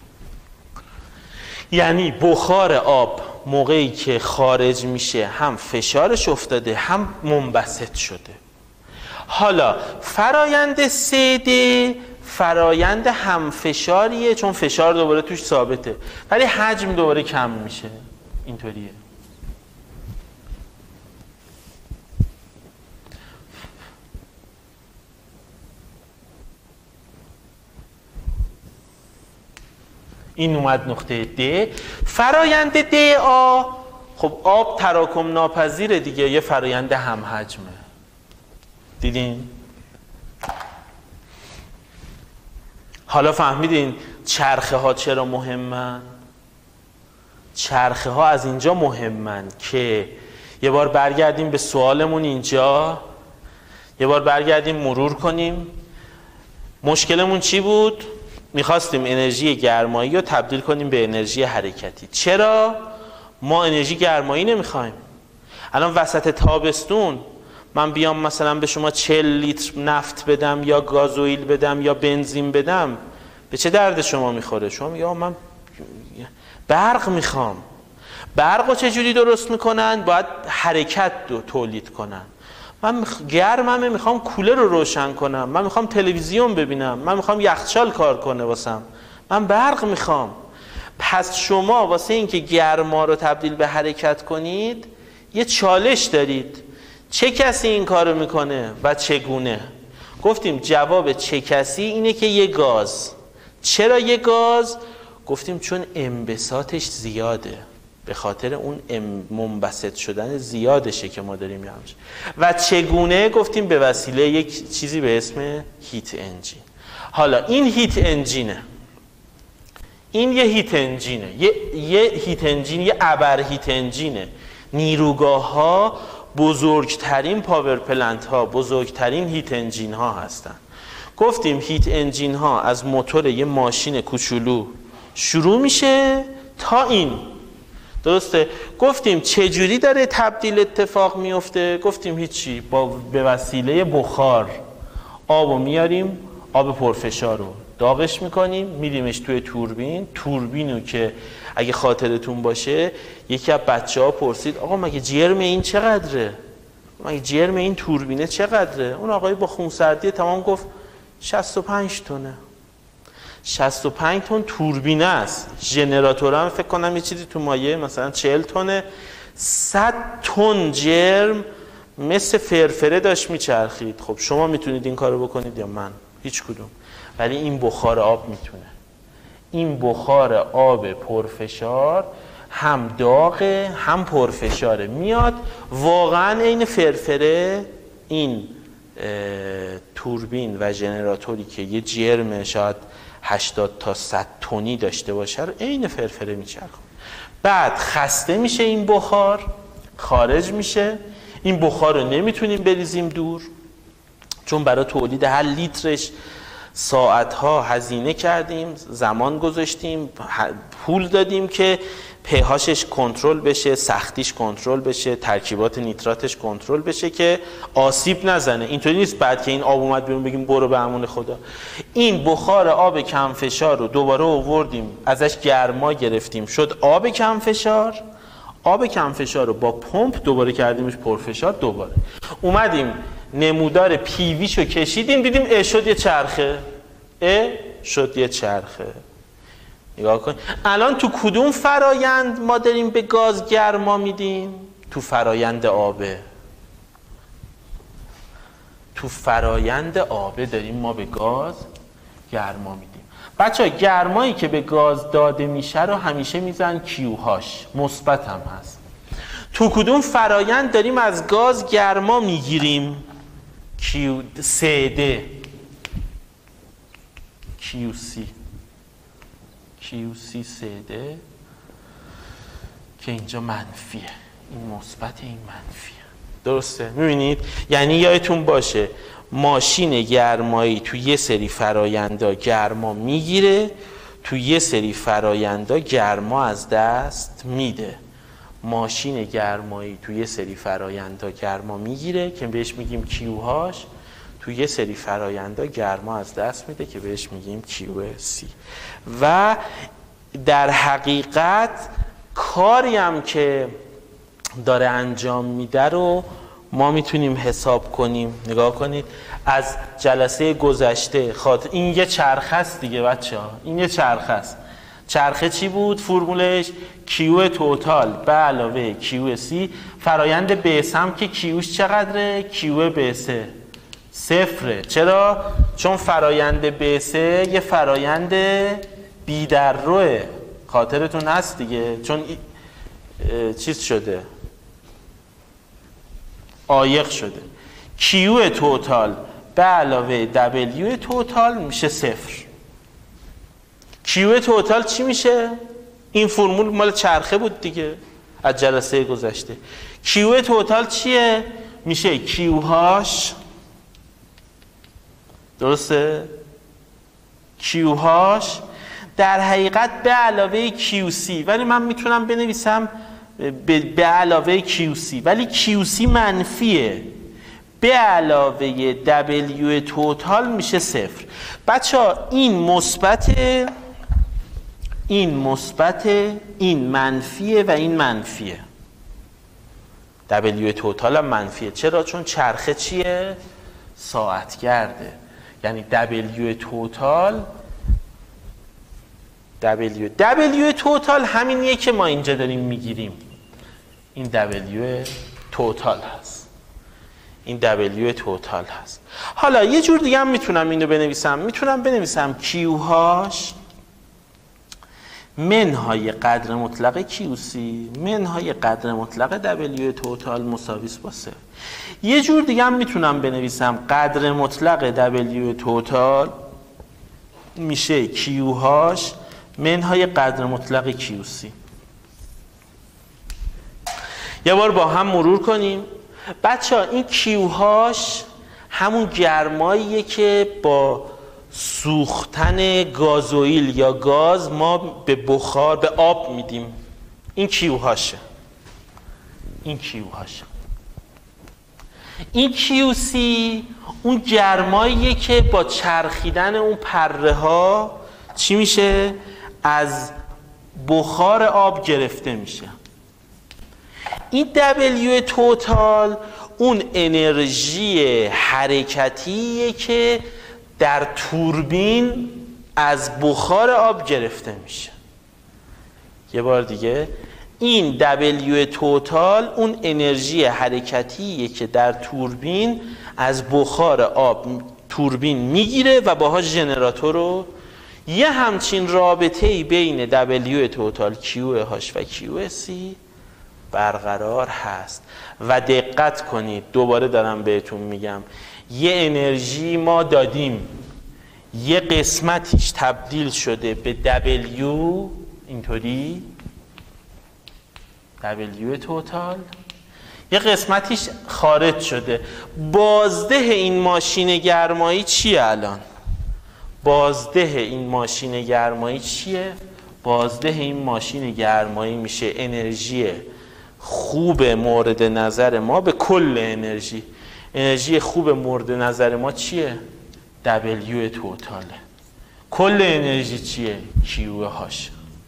یعنی بخار آب موقعی که خارج میشه هم فشارش افتاده هم منبسط شده. حالا فرایند سه دی فرایند هم فشاریه، چون فشار دوباره توش ثابته ولی حجم دوباره کم میشه. اینطوریه. این اومد نقطه د. فرایند د آ، خب آب تراکم ناپذیره دیگه، یه فرایند هم حجمه. دیدین؟ حالا فهمیدین چرخه ها چرا مهمن؟ چرخه ها از اینجا مهمن که یه بار برگردیم به سوالمون اینجا، یه بار برگردیم مرور کنیم. مشکلمون چی بود؟ میخواستیم انرژی گرمایی رو تبدیل کنیم به انرژی حرکتی. چرا؟ ما انرژی گرمایی نمیخوایم. الان وسط تابستون من بیام مثلا به شما چهل لیتر نفت بدم یا گازوئیل بدم یا بنزین بدم، به چه درد شما میخوره؟ شما میگه من برق میخوام. برق رو چجوری درست میکنن؟ باید حرکت رو تولید کنن. من گرممه، میخوام کولر رو روشن کنم، من میخوام تلویزیون ببینم، من میخوام یخچال کار کنه واسم، من برق میخوام. پس شما واسه اینکه گرما رو تبدیل به حرکت کنید یه چالش دارید. چه کسی این کارو میکنه و چگونه؟ گفتیم جواب چه کسی اینه که یه گاز. چرا یه گاز؟ گفتیم چون انبساطش زیاده، به خاطر اون منبسط شدن زیادشه که ما داریم میامش. و چگونه؟ گفتیم به وسیله یک چیزی به اسم هیت انجین. حالا این هیت انجینه، این یه هیت انجینه، یه, یه هیت انجین، یه ابر هیت انجینه. نیروگاه ها بزرگترین پاور پلنت ها، بزرگترین هیت انجین ها هستن. گفتیم هیت انجین ها از موتور یه ماشین کوچولو شروع میشه تا این. درسته؟ گفتیم چجوری داره تبدیل اتفاق میفته؟ گفتیم هیچی، با به وسیله بخار آبو میاریم، آب پرفشار رو داغش میکنیم، میریمش توی توربین. توربینو که اگه خاطرتون باشه یکی از بچه‌ها پرسید آقا مگه جرم این چقدره؟ مگه جرم این توربینه چقدره؟ اون آقای با خونسردی تمام گفت شصت و پنج تونه. شصت و پنج تن توربینه است. ژنراتور هم فکر کنم یه چیزی تو مایه مثلا چهل تنه. صد تن جرم مثل فرفره داشت میچرخید. خب شما میتونید این کارو بکنید یا من؟ هیچ کدوم. ولی این بخار آب میتونه. این بخار آب پرفشار هم داغه هم پرفشاره، میاد واقعا عین فرفره. این توربین و ژنراتوری که یه جرم شاید هشتاد تا صد تنی داشته باشه رو عین فرفره میچرخه. بعد خسته میشه این بخار، خارج میشه. این بخار رو نمیتونیم بریزیم دور، چون برای تولید هر لیترش ساعتها هزینه کردیم، زمان گذاشتیم، پول دادیم که پهاشش کنترل بشه، سختیش کنترل بشه، ترکیبات نیتراتش کنترل بشه که آسیب نزنه. اینطوری نیست بعد که این آب اومد بیرون بگیم برو به امان خدا. این بخار آب کم فشار رو دوباره آوردیم، ازش گرما گرفتیم، شد آب کم فشار. آب کم فشار رو با پمپ دوباره کردیمش پرفشار. دوباره اومدیم نمودار پیویشو کشیدیم، دیدیم اه شد یه چرخه. اه شد یه چرخه. نگاه کن الان تو کدوم فرایند ما داریم به گاز گرما میدیم؟ تو فرایند آبه. تو فرایند آبه داریم ما به گاز گرما میدیم. بچه ها گرمایی که به گاز داده میشه رو همیشه میزن کیو هاش، مثبت هم هست. تو کدوم فرایند داریم از گاز گرما میگیریم؟ کیو سی ده، کیو سی، کیو سی سیده که اینجا منفیه، این مثبت این منفیه. درسته؟ میبینید؟ یعنی یادتون باشه ماشین گرمایی تو یه سری فرایندا گرما میگیره، تو یه سری فرایندا گرما از دست میده. ماشین گرمایی تو یه سری فرایندا گرما میگیره که بهش میگیم کیوهاش، تو یه سری فرایندا گرما از دست میده که بهش میگیم کیو سی. و در حقیقت کاری هم که داره انجام میده رو ما میتونیم حساب کنیم. نگاه کنید از جلسه گذشته خاطر این یه چرخه است دیگه بچه ها، این یه چرخه است. چرخه چی بود فرمولش؟ کیو توتال به علاوه کیو سی. فرایند بیس هم که کیوش چقدره؟ کیو بیسه صفره. چرا؟ چون فرایند بیسه یه فرایند بی در روه، خاطرتون هست دیگه، چون چیز شده عایق شده. کیو توتال به علاوه دبلیو توتال میشه صفر. کیو توتال چی میشه؟ این فرمول مال چرخه بود دیگه از جلسه گذشته. کیو توتال چیه؟ میشه کیو هاش، درسته؟ کیو هاش در حقیقت به علاوه کیو سی، ولی من میتونم بنویسم به علاوه کیو سی، ولی کیو سی منفیه، به علاوه دبلیو توتال میشه صفر. بچه ها این مثبت، این مثبت، این منفیه و این منفیه. دبلیو توتال هم منفیه. چرا؟ چون چرخه چیه؟ ساعتگرده. یعنی دبلیو توتال، دبلیو دبلیو توتال همینیه که ما اینجا داریم میگیریم. این دبلیو توتال هست، این دبلیو توتال هست. حالا یه جور دیگه هم میتونم اینو بنویسم، میتونم بنویسم کیو هاش منهای قدر مطلق کیو سی منهای قدر مطلق دبلیو توتال مساوی است با صفر. یه جور دیگه هم میتونم بنویسم قدر مطلق دبلیو توتال میشه کیو هاش منهای قدر مطلق کیو سی. یه بار با هم مرور کنیم. بچه ها این کیو هاش همون گرماییه که با سوختن گازوئیل یا گاز ما به بخار به آب میدیم. این کیو هاشه، این کیو هاشه. این کیو سی اون گرماییه که با چرخیدن اون پره ها چی میشه؟ از بخار آب گرفته میشه. این دبلیو توتال اون انرژی حرکتیه که در توربین از بخار آب گرفته میشه. یه بار دیگه، این دبلیو توتال اون انرژی حرکتیه که در توربین از بخار آب توربین میگیره و باهاش ژنراتور رو، یه همچین رابطه‌ای بین دبلیو توتال کیو هاش و کیو سی برقرار هست. و دقت کنید، دوباره دارم بهتون میگم، یه انرژی ما دادیم، یه قسمتیش تبدیل شده به دبلیو، اینطوری دبلیو توتال، یه قسمتیش خارج شده. بازده این ماشین گرمایی چیه الان؟ بازده این ماشین گرمایی چیه؟ بازده این ماشین گرمایی میشه انرژی خوب مورد نظر ما به کل انرژی. انرژی خوب مورد نظر ما چیه؟ دبلیو توتاله. کل انرژی چیه؟ کیو هاش.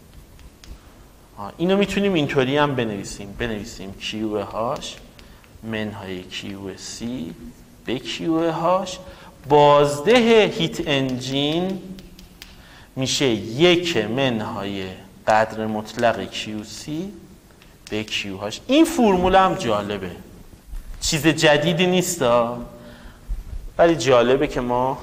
اینو میتونیم اینطوری هم بنویسیم بنویسیم کیو هاش منهای کیو سی به کیو هاش. بازده هیت انجین میشه یک منهای قدر مطلق کیو سی به کیو هاش. این فرمول هم جالبه، چیز جدیدی نیستا، ولی جالبه که ما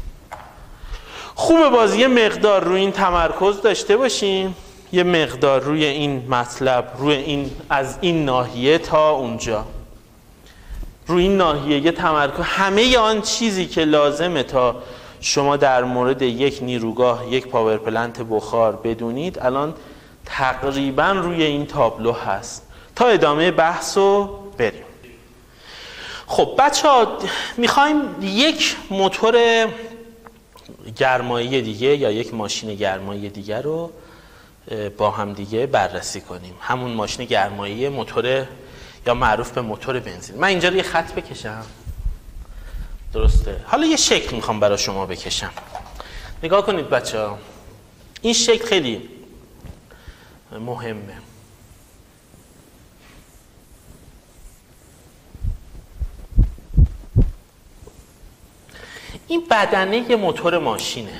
خوبه بازی یه مقدار روی این تمرکز داشته باشیم، یه مقدار روی این مطلب، روی این، از این ناحیه تا اونجا، روی این ناحیه یه تمرکز، همه آن چیزی که لازمه تا شما در مورد یک نیروگاه، یک پاور پلنت بخار بدونید الان تقریبا روی این تابلو هست. تا ادامه بحث رو بریم. خب بچه ها، میخوایم یک موتور گرمایی دیگه یا یک ماشین گرمایی دیگه رو با هم دیگه بررسی کنیم. همون ماشین گرمایی موتور یا معروف به موتور بنزین. من اینجا رو یه خط بکشم، درسته؟ حالا یه شکل میخوام برای شما بکشم. نگاه کنید بچه ها، این شکل خیلی مهمه. این بدنه یه موتور ماشینه.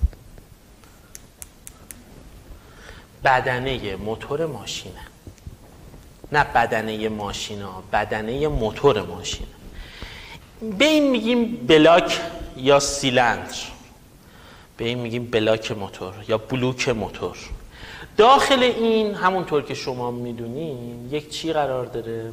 بدنه موتور ماشینه، نه بدنه ماشینا، بدنه موتور ماشینه. به این میگیم بلاک یا سیلندر، به این میگیم بلاک موتور یا بلوک موتور. داخل این همونطور که شما میدونین یک چی قرار داره؟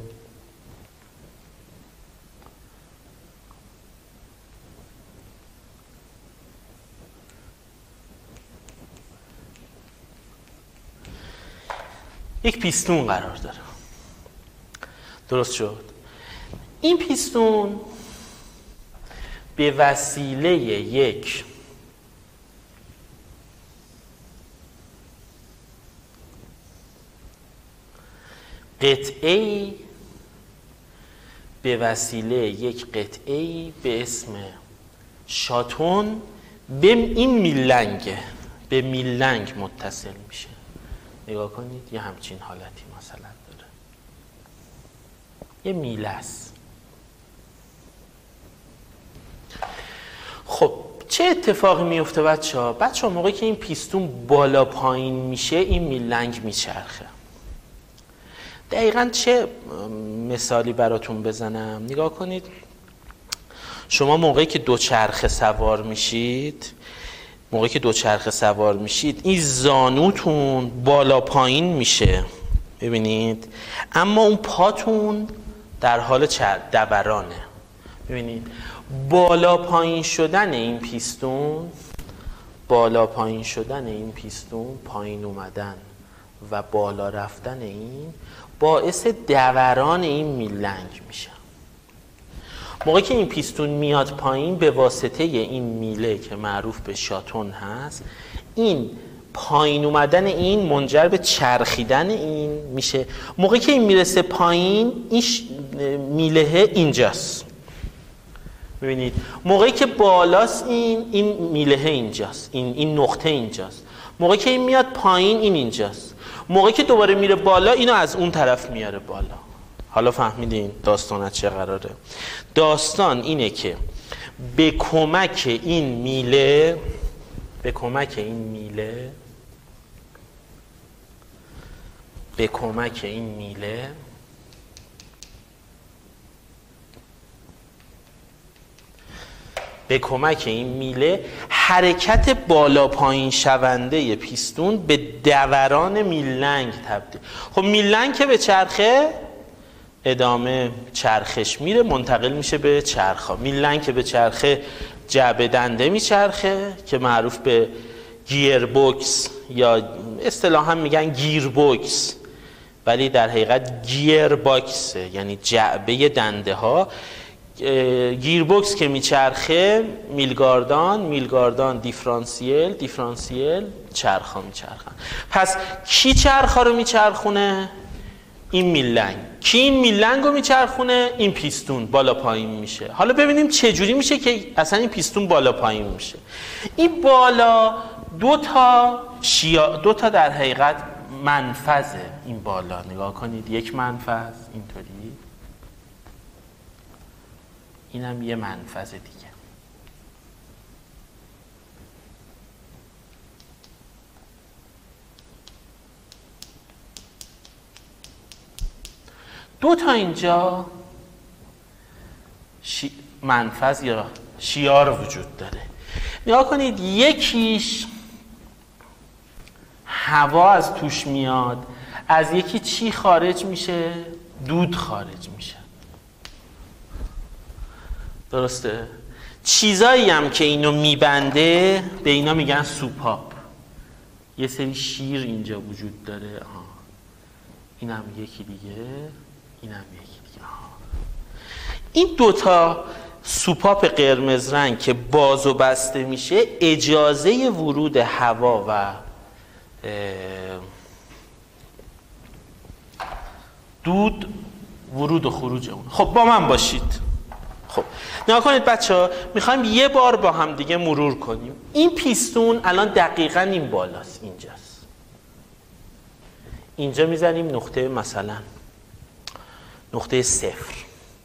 یک پیستون قرار داره. درست شد؟ این پیستون به وسیله یک قطعه‌ای به وسیله یک قطعه‌ای به اسم شاتون به این میلنگ به میلنگ متصل میشه. نگاه کنید، یه همچین حالتی مثلا داره، یه میله است. خب چه اتفاقی میفته بچه ها؟ بچه ها موقعی که این پیستون بالا پایین میشه این میلنگ میچرخه. دقیقاً چه مثالی براتون بزنم؟ نگاه کنید، شما موقعی که دوچرخه سوار میشید موقعی که دوچرخه سوار میشید این زانوتون بالا پایین میشه، ببینید، اما اون پاتون در حال دورانه. ببینید بالا پایین شدن این پیستون بالا پایین شدن این پیستون پایین اومدن و بالا رفتن این باعث دوران این میلنگ میشه. موقعی که این پیستون میاد پایین به واسطه این میله که معروف به شاتون هست، این پایین اومدن این منجر به چرخیدن این میشه. موقعی که این میرسه پایین این میله اینجاست، ببینید. موقعی که بالاست این این میله اینجاست، این این نقطه اینجاست. موقعی که این میاد پایین این اینجاست. موقعی که دوباره میره بالا اینو از اون طرف میاره بالا. حالا فهمیدین داستان از چه قراره؟ داستان اینه که به کمک این میله به کمک این میله به کمک این میله به کمک این میله حرکت بالا پایین شونده پیستون به دوران میلنگ تبدیل. خب میلنگ که به چرخه ادامه چرخش میره، منتقل میشه به چرخا. میلنگ که به چرخه جعبه دنده میچرخه که معروف به گیر بوکس یا اصطلاحا میگن گیر بوکس، ولی در حقیقت گیر باکسه، یعنی جعبه دنده ها. گیر بوکس که میچرخه میلگاردان، میلگاردان دیفرانسیل، دیفرانسیل چرخا میچرخن. پس کی چرخا رو میچرخونه؟ این میلنگ. کی این میلنگ رو میچرخونه؟ این پیستون بالا پایین میشه. حالا ببینیم چه جوری میشه که اصلا این پیستون بالا پایین میشه. این بالا دو تا شیا دو تا در حقیقت منفذه. این بالا نگاه کنید، یک منفذ اینطوری، اینم یه منفذ دیگه. دو تا اینجا شی... منفذ یا شیار وجود داره. نگاه کنید، یکیش هوا از توش میاد، از یکی چی خارج میشه؟ دود خارج میشه. درسته؟ چیزایی هم که اینو میبنده به اینا میگن سوپاپ. یه سری شیر اینجا وجود داره. آها. اینم یکی دیگه، اینم یکی دیگه. آها. این دوتا سوپاپ قرمز رنگ که باز و بسته میشه اجازه ورود هوا و دود ورود و خروج اون. خب با من باشید. خب نگاه کنید بچه ها، میخوایم یه بار با هم دیگه مرور کنیم. این پیستون الان دقیقاً این بالاست، اینجاست. اینجا میزنیم نقطه، مثلا نقطه صفر.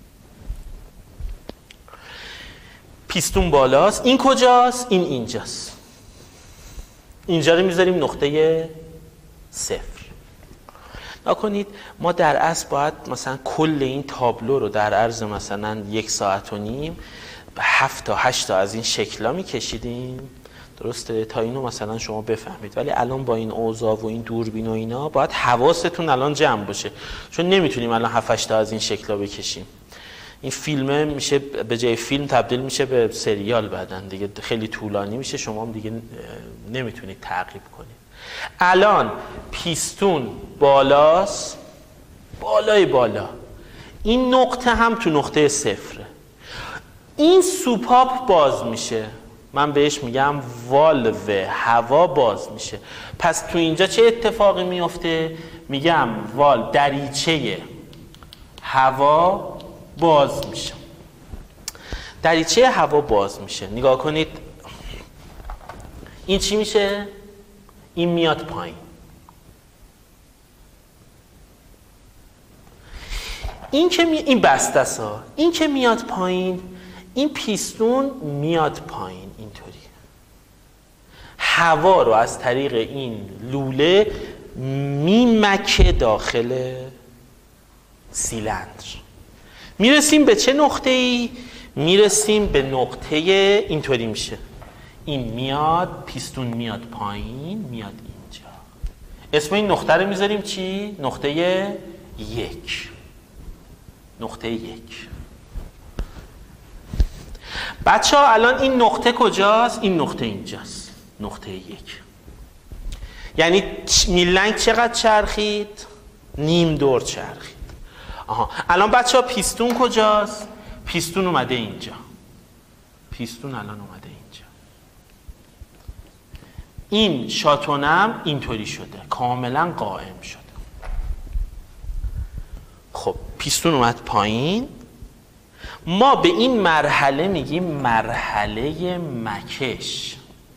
پیستون بالاست. این کجاست؟ این اینجاست. اینجا رو میذاریم نقطه صفر. نگاه کنید، ما در اصل باید مثلا کل این تابلو رو در عرض مثلا یک ساعت و نیم به هفت تا هشت تا از این شکلا میکشیدیم، درسته؟ تا اینو مثلا شما بفهمید. ولی الان با این اوضاع و این دوربین و اینا باید حواستون الان جمع باشه، چون نمیتونیم الان هفت هشت تا از این شکلا بکشیم. این فیلمه میشه به جای فیلم تبدیل میشه به سریال، بعدن دیگه خیلی طولانی میشه، شما هم دیگه نمیتونید تعقیب کنید. الان پیستون بالاست، بالای بالا. این نقطه هم تو نقطه صفره. این سوپاپ باز میشه، من بهش میگم والو هوا باز میشه. پس تو اینجا چه اتفاقی میفته؟ میگم وال دریچه هوا باز میشه. دریچه هوا باز میشه. نگاه کنید، این چی میشه؟ این میاد پایین. این که می... این بسته است ها. این که میاد پایین، این پیستون میاد پایین اینطوری. هوا رو از طریق این لوله میمکه داخل سیلندر. میرسیم به چه نقطه‌ای؟ میرسیم به نقطه اینطوری میشه. این میاد، پیستون میاد پایین، میاد اینجا. اسم این نقطه رو میذاریم چی؟ نقطه یک. نقطه یک. بچه ها الان این نقطه کجاست؟ این نقطه اینجاست. نقطه یک. یعنی میلنگ چقدر چرخید؟ نیم دور چرخید. آها. الان بچه ها پیستون کجاست؟ پیستون اومده اینجا. پیستون الان اومده اینجا. این شاتونم اینطوری شده، کاملا قائم شده. خب پیستون اومد پایین. ما به این مرحله میگیم مرحله مکش.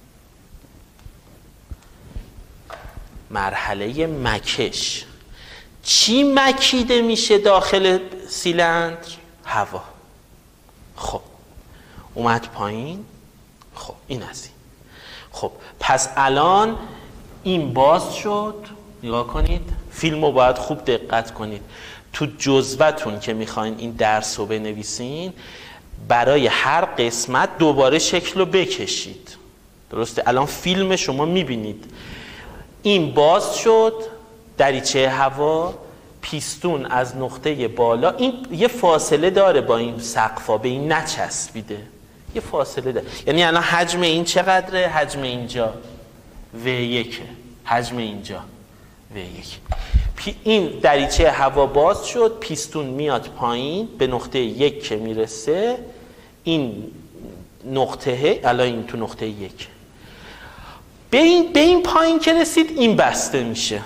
مرحله مکش. چی مکیده میشه داخل سیلندر؟ هوا. خب اومد پایین. خب این از این. خب پس الان این باز شد. نگاه کنید فیلم رو باید خوب دقت کنید. تو جزوتون که میخواین این درس رو بنویسین برای هر قسمت دوباره شکل رو بکشید. درسته؟ الان فیلم شما میبینید این باز شد، دریچه هوا، پیستون از نقطه بالا، این یه فاصله داره با این سقفا، به این نچسبیده، یه فاصله داره. یعنی الان حجم این چقدره؟ حجم اینجا وی یک، حجم اینجا وی یک. این دریچه هوا باز شد، پیستون میاد پایین به نقطه یک که میرسه، این نقطه الان این تو نقطه یک، به این, به این پایین که رسید این بسته میشه.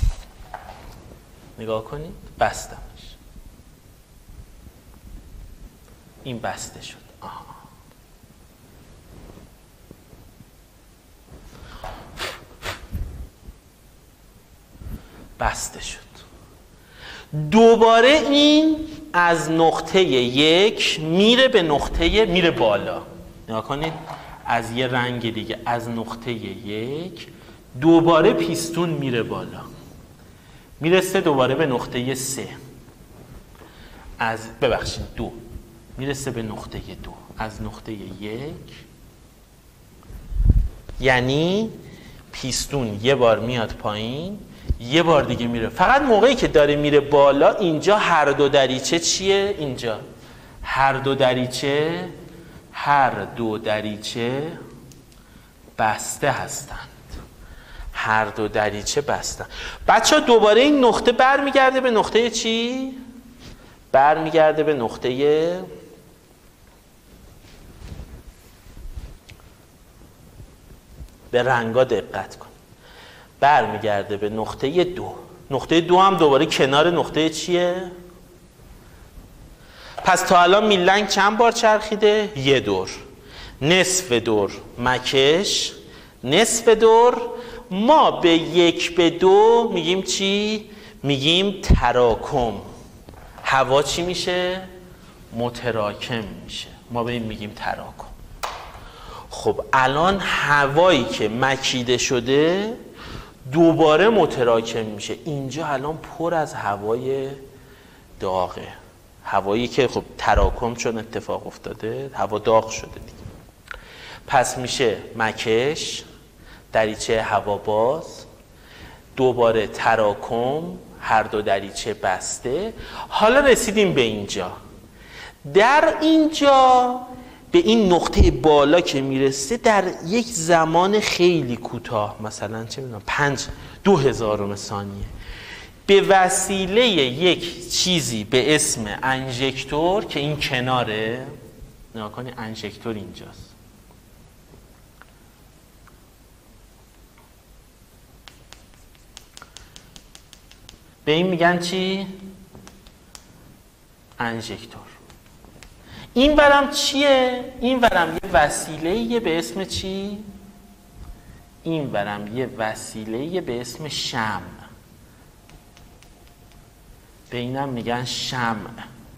نگاه کنید بسته میشه، این بسته شد. آها. بسته شد. دوباره این از نقطه یک میره به نقطه میره بالا. نگاه کنید از یه رنگ دیگه، از نقطه یک دوباره پیستون میره بالا، میرسه دوباره به نقطه سه، از ببخشید دو، میرسه به نقطه دو از نقطه یک. یعنی پیستون یه بار میاد پایین، یه بار دیگه میره. فقط موقعی که داره میره بالا اینجا هر دو دریچه چیه؟ اینجا هر دو دریچه هر دو دریچه بسته هستند. هر دو دریچه بستن. بچه ها دوباره این نقطه برمیگرده به نقطه چی؟ برمیگرده به نقطه به رنگا دقت کن. برمیگرده به نقطه دو. نقطه دو هم دوباره کنار نقطه چیه؟ پس تا الان میلنگ چند بار چرخیده؟ یه دور. نصف دور مکش، نصف دور. ما به یک به دو میگیم چی؟ میگیم تراکم. هوا چی میشه؟ متراکم میشه. ما به این میگیم تراکم. خب الان هوایی که مکیده شده دوباره متراکم میشه. اینجا الان پر از هوای داغه، هوایی که خب تراکم چون اتفاق افتاده هوا داغ شده دیگه. پس میشه مکش، دریچه هوا باز، دوباره تراکم، هر دو دریچه بسته. حالا رسیدیم به اینجا. در اینجا به این نقطه بالا که میرسه در یک زمان خیلی کوتاه، مثلا چه میدونم پنج دو هزارم ثانیه، به وسیله یک چیزی به اسم انژکتور که این کناره، نگاه کنی انژکتور اینجاست، به این میگن چی؟ انژکتور. این ورم چیه؟ این ورم یه وسیله‌ایه به اسم چی؟ این ورم یه وسیله‌ایه به اسم شمع. به اینم میگن شمع.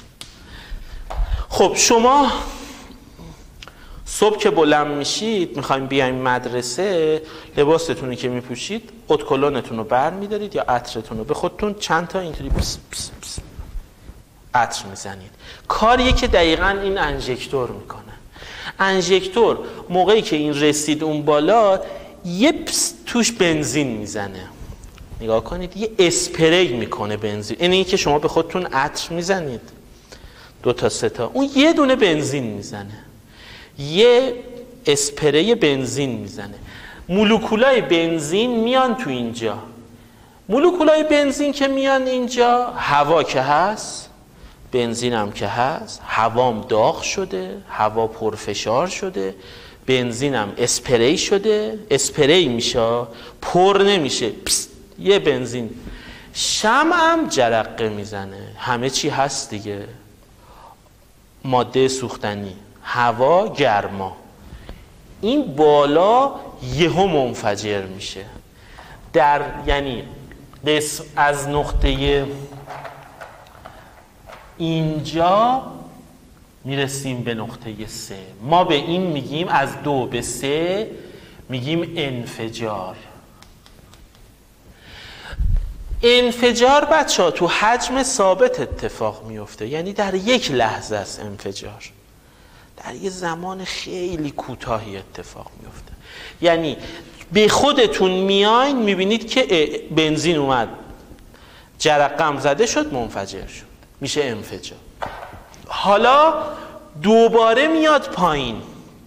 خب شما صبح که بلند میشید میخوایم بیایم مدرسه، لباستونی که میپوشید اتکلونتون رو بر میدارید یا عطرتون رو به خودتون چند تا اینطوری پس پس پس عطر میزنید. کاریه که دقیقاً این انژکتور میکنه. انژکتور موقعی که این رسید اون بالا یه پس توش بنزین میزنه. نگاه کنید یه اسپری میکنه بنزین. این اینکه شما به خودتون عطر میزنید دو تا سه تا، اون یه دونه بنزین میزنه، یه اسپری بنزین میزنه. مولکولای بنزین میان تو اینجا. مولکولای بنزین که میان اینجا، هوا که هست، بنزین هم که هست، هوام داغ شده، هوا پرفشار شده، بنزینم اسپری شده، اسپری میشه، پر نمیشه، پس یه بنزین. شمعم جرقه میزنه، همه چی هست دیگه، ماده سوختنی، هوا، گرما. این بالا یهو منفجر میشه. در یعنی قسم از نقطه اینجا میرسیم به نقطه سه. ما به این میگیم از دو به سه میگیم انفجار. انفجار بچه ها تو حجم ثابت اتفاق میفته، یعنی در یک لحظه است انفجار، در یه زمان خیلی کوتاهی اتفاق میفته. یعنی به خودتون میاین میبینید که بنزین اومد جرقم زده شد منفجر شد، میشه انفجار. حالا دوباره میاد پایین،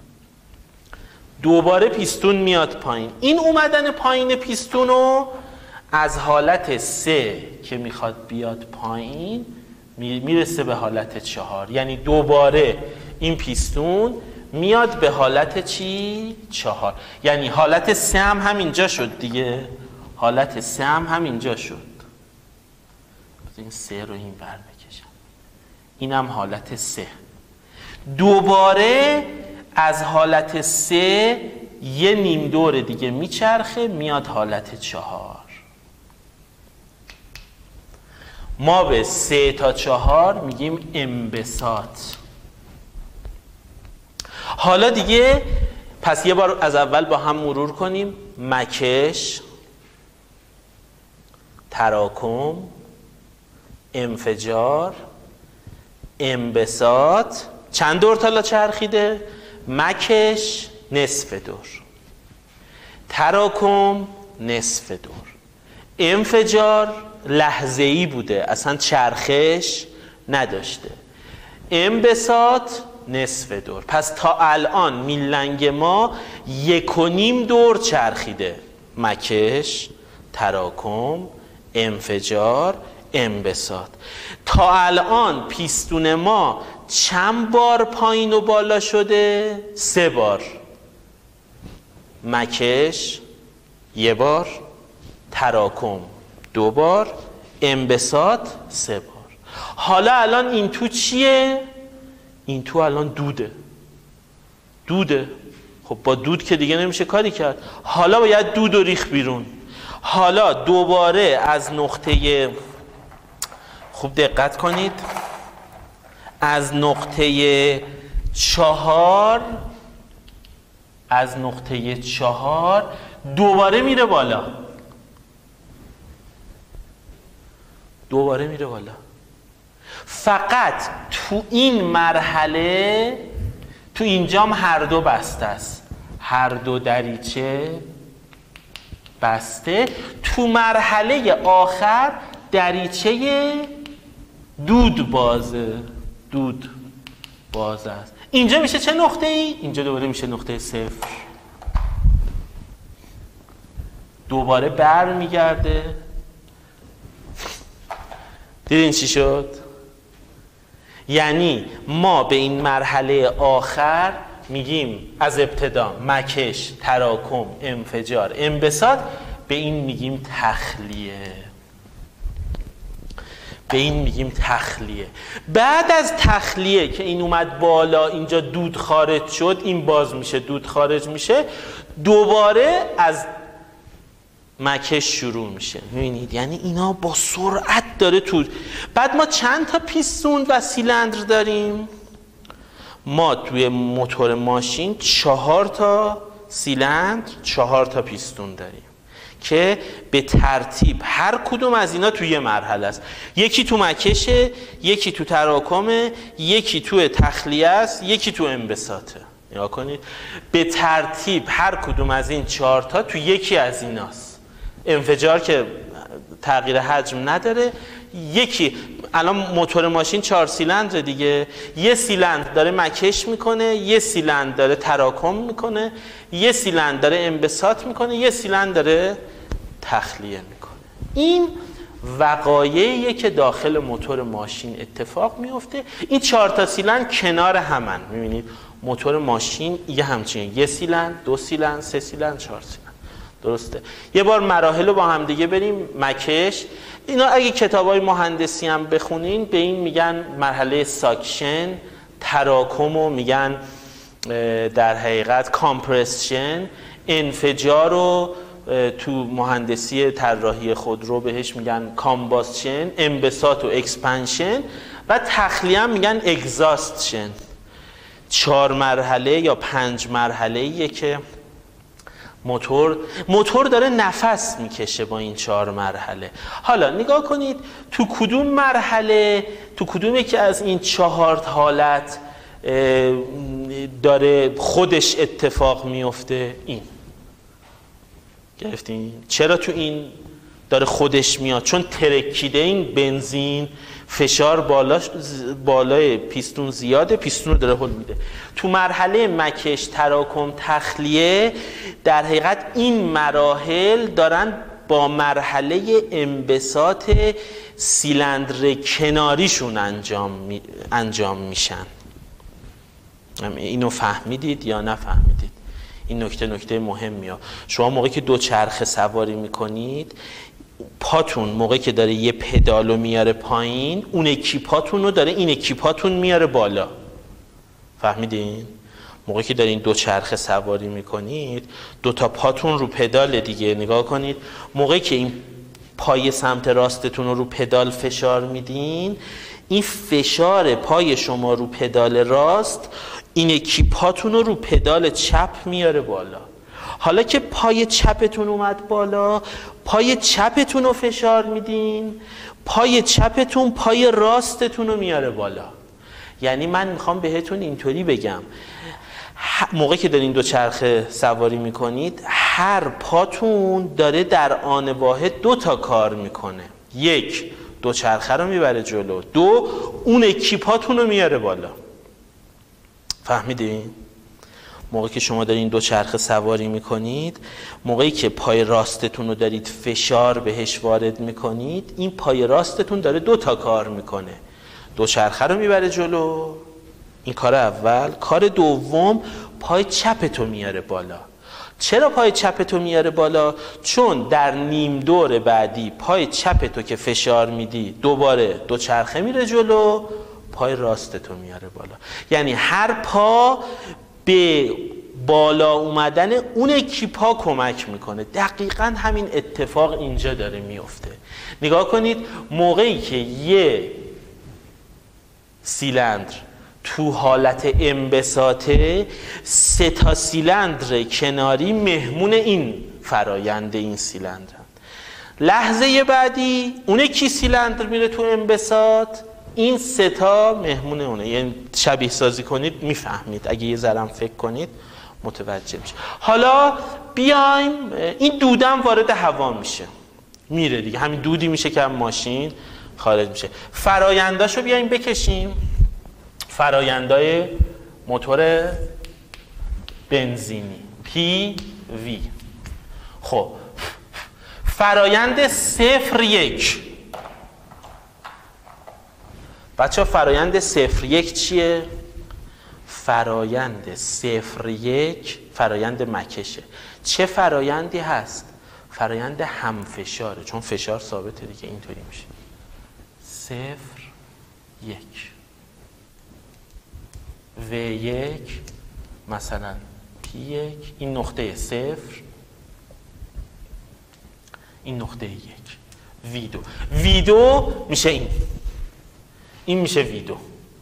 دوباره پیستون میاد پایین. این اومدن پایین پیستون رو از حالت سه که میخواد بیاد پایین میرسه به حالت چهار، یعنی دوباره این پیستون میاد به حالت چی؟ چهار. یعنی حالت سه هم همینجا شد دیگه، حالت سه هم همینجا شد. این سه رو این بر بکشم، اینم حالت سه. دوباره از حالت سه یه نیم دور دیگه میچرخه میاد حالت چهار. ما به سه تا چهار میگیم انبساط. حالا دیگه پس یه بار از اول با هم مرور کنیم. مکش، تراکم، انفجار، انبساط. چند دور تالا چرخیده؟ مکش نصف دور، تراکم نصف دور، انفجار لحظه‌ای بوده اصلا چرخش نداشته، انبساط نصف دور. پس تا الان میلنگ ما یک و نیم دور چرخیده، مکش، تراکم، انفجار، انبساط. تا الان پیستون ما چند بار پایین و بالا شده؟ سه بار. مکش یه بار، تراکم دو بار، انبساط سه بار. حالا الان این تو چیه؟ این تو الان دوده. دوده. خب با دود که دیگه نمیشه کاری کرد. حالا باید دود و ریخ بیرون. حالا دوباره از نقطه، خوب دقت کنید، از نقطه چهار، از نقطه چهار دوباره میره بالا، دوباره میره بالا. فقط تو این مرحله، تو اینجام هر دو بسته است، هر دو دریچه بسته. تو مرحله آخر دریچه دود بازه، دود باز است. اینجا میشه چه نقطه ای؟ اینجا دوباره میشه نقطه صفر. دوباره بر میگرده. دیدین چی شد؟ یعنی ما به این مرحله آخر میگیم از ابتدا مکش، تراکم، انفجار، انبساط، به این میگیم تخلیه. به این میگیم تخلیه. بعد از تخلیه که این اومد بالا، اینجا دود خارج شد، این باز میشه، دود خارج میشه، دوباره از مکش شروع میشه. میبینید؟ یعنی اینا با سرعت داره تو. بعد ما چند تا پیستون و سیلندر داریم؟ ما توی موتور ماشین چهار تا سیلندر، چهار تا پیستون داریم که به ترتیب هر کدوم از اینا توی یه مرحله است. یکی تو مکشه، یکی تو تراکمه، یکی تو تخلیه است، یکی تو انبساطه. نگاه کنید، به ترتیب هر کدوم از این چهار تا تو یکی از ایناست. انفجار که تغییر حجم نداره. یکی الان موتور ماشین چهار سیلندر دیگه، یه سیلندر داره مکش میکنه، یه سیلندر داره تراکم میکنه، یه سیلندر داره انبساط میکنه، یه سیلندر داره تخلیه میکنه. این وقایعیه که داخل موتور ماشین اتفاق میفته. این چهار تا سیلندر کنار همن. میبینید موتور ماشین یه همچین، یه سیلندر، دو سیلندر، سه سیلندر، چهار سیلندر. درسته؟ یه بار مراحل رو با هم دیگه بریم. مکش، اینا اگه کتابای مهندسی هم بخونین به این میگن مرحله ساکشن. تراکم رو میگن در حقیقت کامپرسشن. انفجار رو تو مهندسی طراحی خودرو بهش میگن کامباستشن. انبساط و اکسپنشن. و تخلیه هم میگن اگزاستشن. چهار مرحله یا پنج مرحله‌ایه که موتور موتور داره نفس میکشه با این چهار مرحله. حالا نگاه کنید تو کدوم مرحله، تو کدوم یکی از این چهار حالت داره خودش اتفاق میفته؟ این گرفتین؟ چرا تو این داره خودش میاد؟ چون ترکیده این بنزین، فشار بالا بالای پیستون زیاده، پیستون رو داره هل میده. تو مرحله مکش، تراکم، تخلیه در حقیقت این مراحل دارن با مرحله انبساط سیلندر کناریشون انجام می... انجام میشن. اینو فهمیدید یا نفهمیدید؟ این نکته نکته مهمیه. شما موقعی که دو چرخه سواری میکنید، پاتون موقعی که داره یه پدالو میاره پایین، اون یکی پاتون رو داره این یکی پاتون میاره بالا. فهمیدین؟ موقعی که دارین دو چرخه سواری میکنید، دو تا پاتون رو پدال دیگه. نگاه کنید موقعی که این پای سمت راستتون رو رو پدال فشار میدین، این فشار پای شما رو پدال راست این یکی پاتون رو رو پدال چپ میاره بالا. حالا که پای چپتون اومد بالا، پای چپتون رو فشار میدین، پای چپتون پای راستتون رو میاره بالا. یعنی من میخوام بهتون اینطوری بگم، موقعی که دارین دو چرخه سواری میکنید، هر پاتون داره در آن واحد دو تا کار میکنه. یک، دو چرخه رو میبره جلو. دو، اون یکی پاتون رو میاره بالا. فهمیدین؟ موقعی که شما دارین دو چرخه سواری میکنید، موقعی که پای راستتون رو دارید فشار بهش وارد میکنید، این پای راستتون داره دو تا کار میکنه. دو چرخه رو میبره جلو، این کار اول. کار دوم، پای چپتو میاره بالا. چرا پای چپتو میاره بالا؟ چون در نیم دور بعدی پای چپتو که فشار میدی، دوباره دو چرخه میره جلو، پای راستتو میاره بالا. یعنی هر پا به بالا اومدن اون یکی پا کمک میکنه. دقیقاً همین اتفاق اینجا داره میفته. نگاه کنید موقعی که یه سیلندر تو حالت انبساطه، سه تا سیلندر کناری مهمون این فرایند این سیلندر. لحظه بعدی اون یکی سیلندر میره تو انبساط، این سه تا مهمون اونه. یعنی شبیه سازی کنید میفهمید، اگه یه ذره فکر کنید متوجه میشه. حالا بیایم، این دودم وارد هوا میشه، میره دیگه، همین دودی میشه که هم ماشین خارج میشه. فراینداشو بیایم بکشیم. فرایندای موتور بنزینی پی وی. خب فرایند صفر یک، بچه ها فرایند صفر یک چیه؟ فرایند صفر یک فرایند مکشه. چه فرایندی هست؟ فرایند همفشاره، چون فشار ثابته دیگه، اینطوری میشه صفر یک و یک، مثلا پی یک، این نقطه صفر، این نقطه یک، وی دو. وی دو میشه این، این میشه وی دو،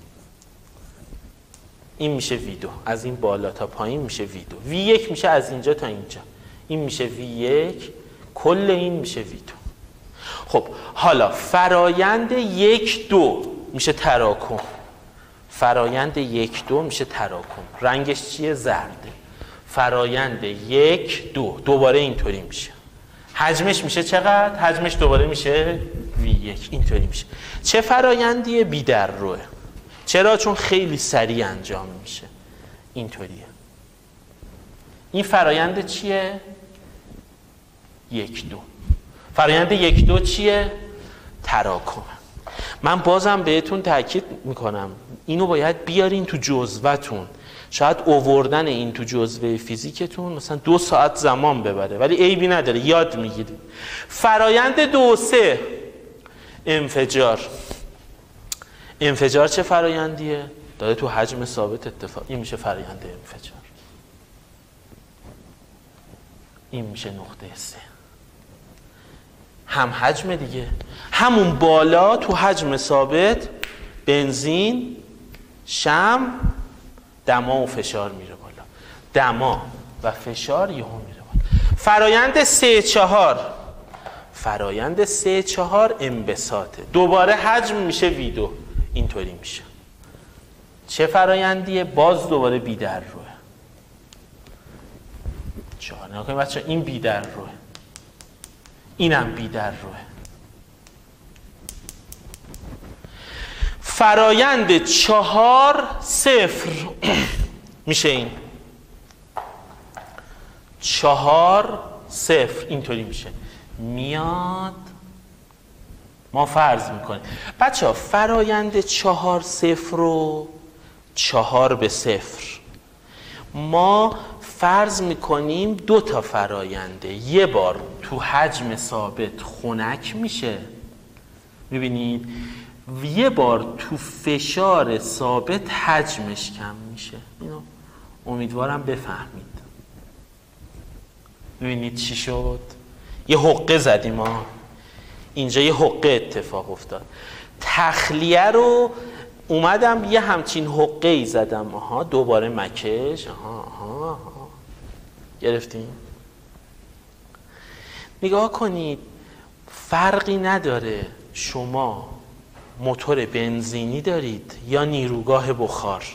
این میشه وی دو، از این بالا تا پایین میشه وی دو. وی یک میشه از اینجا تا اینجا، این میشه وی یک، کل این میشه وی دو. خب حالا فرایند یک دو میشه تراکم. فرایند یک دو میشه تراکم، رنگش چیه؟ زرده. فرایند یک دو دوباره اینطوری میشه. حجمش میشه چقدر؟ حجمش دوباره میشه وی یک، اینطوری میشه. چه فرایندیه؟ بی در روه. چرا؟ چون خیلی سریع انجام میشه، اینطوریه. این فرایند چیه؟ یک دو. فرایند یک دو چیه؟ تراکم. من بازم بهتون تاکید میکنم اینو باید بیارین تو جزوه‌تون. شاید آوردن این تو جزوه فیزیکتون مثلا دو ساعت زمان ببره، ولی عیبی نداره، یاد میگیرید. فرایند دو سه، انفجار. انفجار چه فرایندیه؟ داره تو حجم ثابت اتفاق، این میشه فرایند انفجار، این میشه نقطه سه. هم حجم دیگه، همون بالا تو حجم ثابت بنزین، شمع، دما و فشار میره بالا. دما و فشار یهو میره بالا. فرایند سه چهار، فرایند سه چهار انبساطه، دوباره حجم میشه وی دو، اینطوری میشه. چه فرایندیه؟ باز دوباره بی در روه. چهار نگاه کنید بچه، این بی در روه، اینم بی در روه. فرایند چهار صفر میشه این، چهار صفر اینطوری میشه، میاد. ما فرض میکنیم بچه ها فرایند چهار صفر رو چهار به صفر ما فرض میکنیم دو تا فراینده، یه بار تو حجم ثابت خنک میشه، میبینید، یه بار تو فشار ثابت حجمش کم میشه. اینو امیدوارم بفهمید. میبینید چی شد؟ یه حقه زدیم ها، اینجا یه حقه اتفاق افتاد. تخلیه رو اومدم یه همچین حقه ای زدم، آها دوباره مکش، آها آها آها گرفتیم. نگاه کنید فرقی نداره شما موتور بنزینی دارید یا نیروگاه بخار،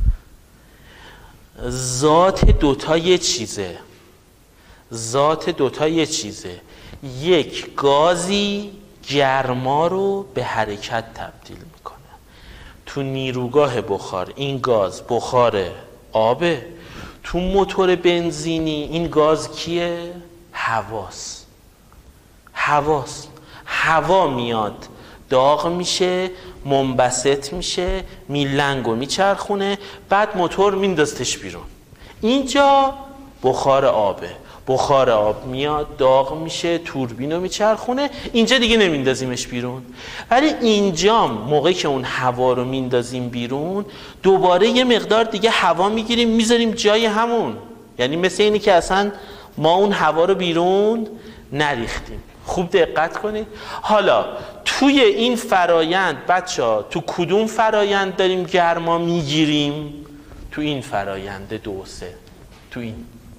ذات دوتا یه چیزه، ذات دوتا یه چیزه. یک گازی گرما رو به حرکت تبدیل میکنه. تو نیروگاه بخار این گاز بخار آبه، تو موتور بنزینی این گاز کیه؟ هواست. هواست. هوا میاد داغ میشه، منبسط میشه، میلنگو میچرخونه، بعد موتور میندازتش بیرون. اینجا بخار آبه، بخار آب میاد داغ میشه، توربینو میچرخونه، اینجا دیگه نمیندازیمش بیرون. ولی اینجا موقعی که اون هوا رو میندازیم بیرون دوباره یه مقدار دیگه هوا میگیریم میذاریم جای همون، یعنی مثل اینی که اصلا ما اون هوا رو بیرون نریختیم. خوب دقت کنید. حالا توی این فرایند بچه‌ها تو کدوم فرایند داریم گرما میگیریم؟ تو این فرایند دو سه، تو این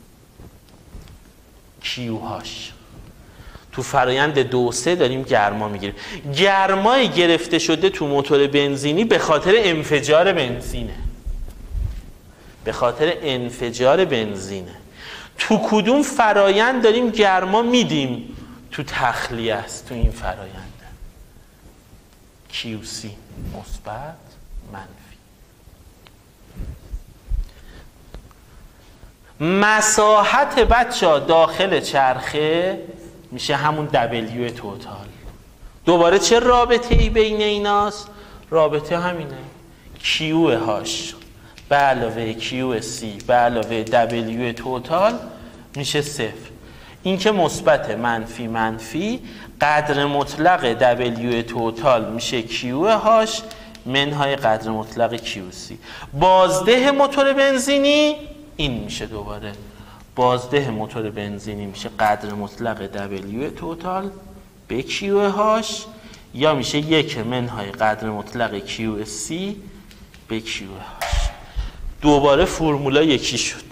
کیو هاش، تو فرایند دو سه داریم گرما میگیریم. گرمای گرفته شده تو موتور بنزینی به خاطر انفجار بنزینه، به خاطر انفجار بنزینه. تو کدوم فرایند داریم گرما میدیم؟ تو تخلیه است، تو این فراینده کیو سی، مثبت منفی. مساحت بچه داخل چرخه میشه همون دبلیو توتال. دوباره چه رابطه ای بین ایناست؟ رابطه همینه، کیو هاش به علاوه کیو سی به علاوه دبلیو توتال میشه صفر. این که مثبت منفی منفی، قدر مطلق دبلیو توتال میشه کیو هاش منهای قدر مطلق کیو سی. بازده موتور بنزینی این میشه، دوباره بازده موتور بنزینی میشه قدر مطلق دبلیو توتال به کیو هاش، یا میشه یک منهای قدر مطلق کیو سی به کیو هاش. دوباره فرمولا یکی شد.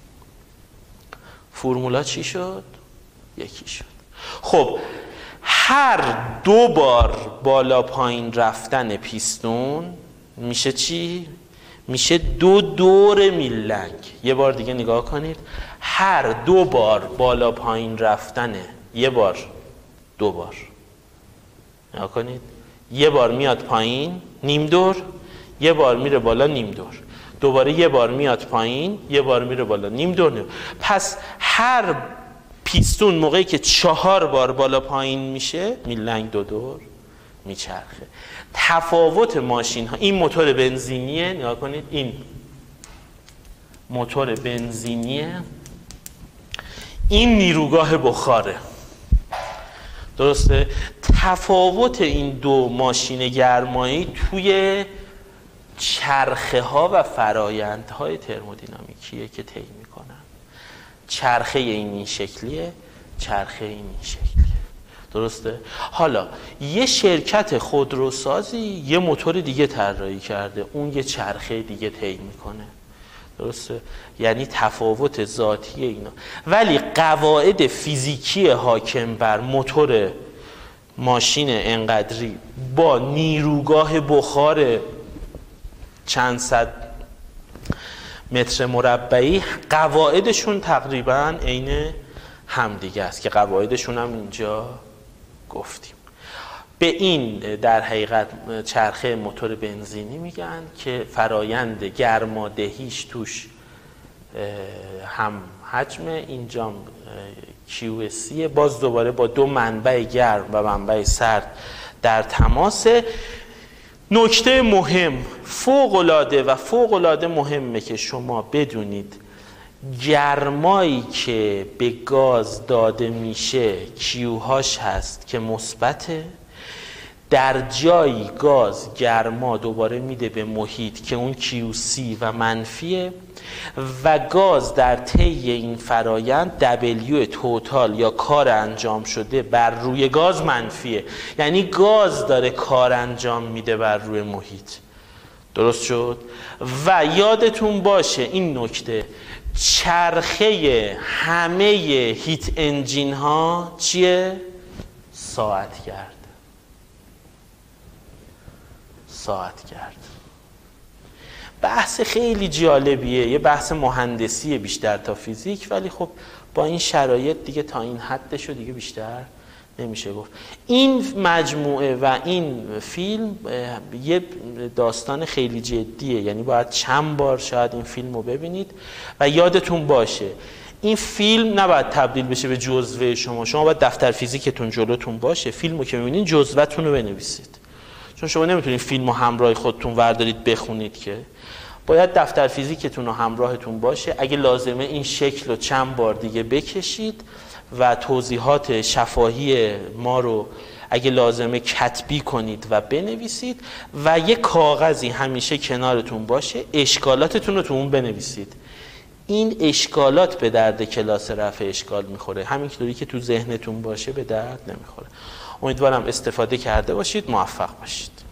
فرمولا چی شد؟ یکی شد. خب هر دو بار بالا پایین رفتن پیستون میشه چی؟ میشه دو دور میلنگ. یه بار دیگه نگاه کنید، هر دو بار بالا پایین رفتنه، یه بار دو بار نگاه کنید، یه بار میاد پایین نیم دور، یه بار میره بالا نیم دور، دوباره یه بار میاد پایین، یه بار میره بالا نیم دور نیم. پس هر پیستون موقعی که چهار بار بالا پایین میشه میلنگ دو دور میچرخه. تفاوت ماشین ها، این موتور بنزینیه، نگاه کنید این موتور بنزینیه، این نیروگاه بخاره، درسته؟ تفاوت این دو ماشین گرمایی توی چرخه ها و فرایندهای ترمودینامیکیه که طی میکنن. چرخه این این شکلیه، چرخه این این شکلیه، درسته؟ حالا یه شرکت خودروسازی یه موتور دیگه طراحی کرده، اون یه چرخه دیگه طی میکنه، درسته؟ یعنی تفاوت ذاتی اینا. ولی قواعد فیزیکی حاکم بر موتور ماشین انقدری با نیروگاه بخار چند صد متر مربعی قواعدشون تقریبا عین همدیگه است که قواعدشون هم اینجا گفتیم. به این در حقیقت چرخه موتور بنزینی میگن که فرایند گرمادهیش توش هم حجم، اینجا کیو اس سی، باز دوباره با دو منبع گرم و منبع سرد در تماسه. نکته مهم، فوق‌العاده و فوق‌العاده مهمه که شما بدونید گرمایی که به گاز داده میشه کیوهاش هست که مثبته، در جایی گاز گرما دوباره میده به محیط که اون کیو سی و منفیه و گاز در طی این فرایند دبلیو توتال یا کار انجام شده بر روی گاز منفیه. یعنی گاز داره کار انجام میده بر روی محیط. درست شد؟ و یادتون باشه این نکته، چرخه همه هیت انجین ها چیه؟ ساعت گرد. ساعت گرد. بحث خیلی جالبیه، یه بحث مهندسیه بیشتر تا فیزیک، ولی خب با این شرایط دیگه تا این حدشو دیگه بیشتر نمیشه گفت. این مجموعه و این فیلم یه داستان خیلی جدیه، یعنی باید چند بار شاید این فیلم رو ببینید و یادتون باشه این فیلم نباید تبدیل بشه به جزوه شما. شما باید دفتر فیزیکتون جلوتون باشه، فیلمو که میبینید جزوه‌تون رو بنویسید، چون شما نمیتونید فیلم رو همراه خودتون وردارید بخونید که. باید دفتر فیزیکتون رو همراهتون باشه، اگه لازمه این شکل رو چند بار دیگه بکشید و توضیحات شفاهی ما رو اگه لازمه کتبی کنید و بنویسید و یه کاغذی همیشه کنارتون باشه، اشکالاتتون رو تو اون بنویسید. این اشکالات به درد کلاس رفع اشکال میخوره، همینطوری که تو ذهنتون باشه به درد نمیخوره. امیدوارم استفاده کرده باشید، موفق باشید.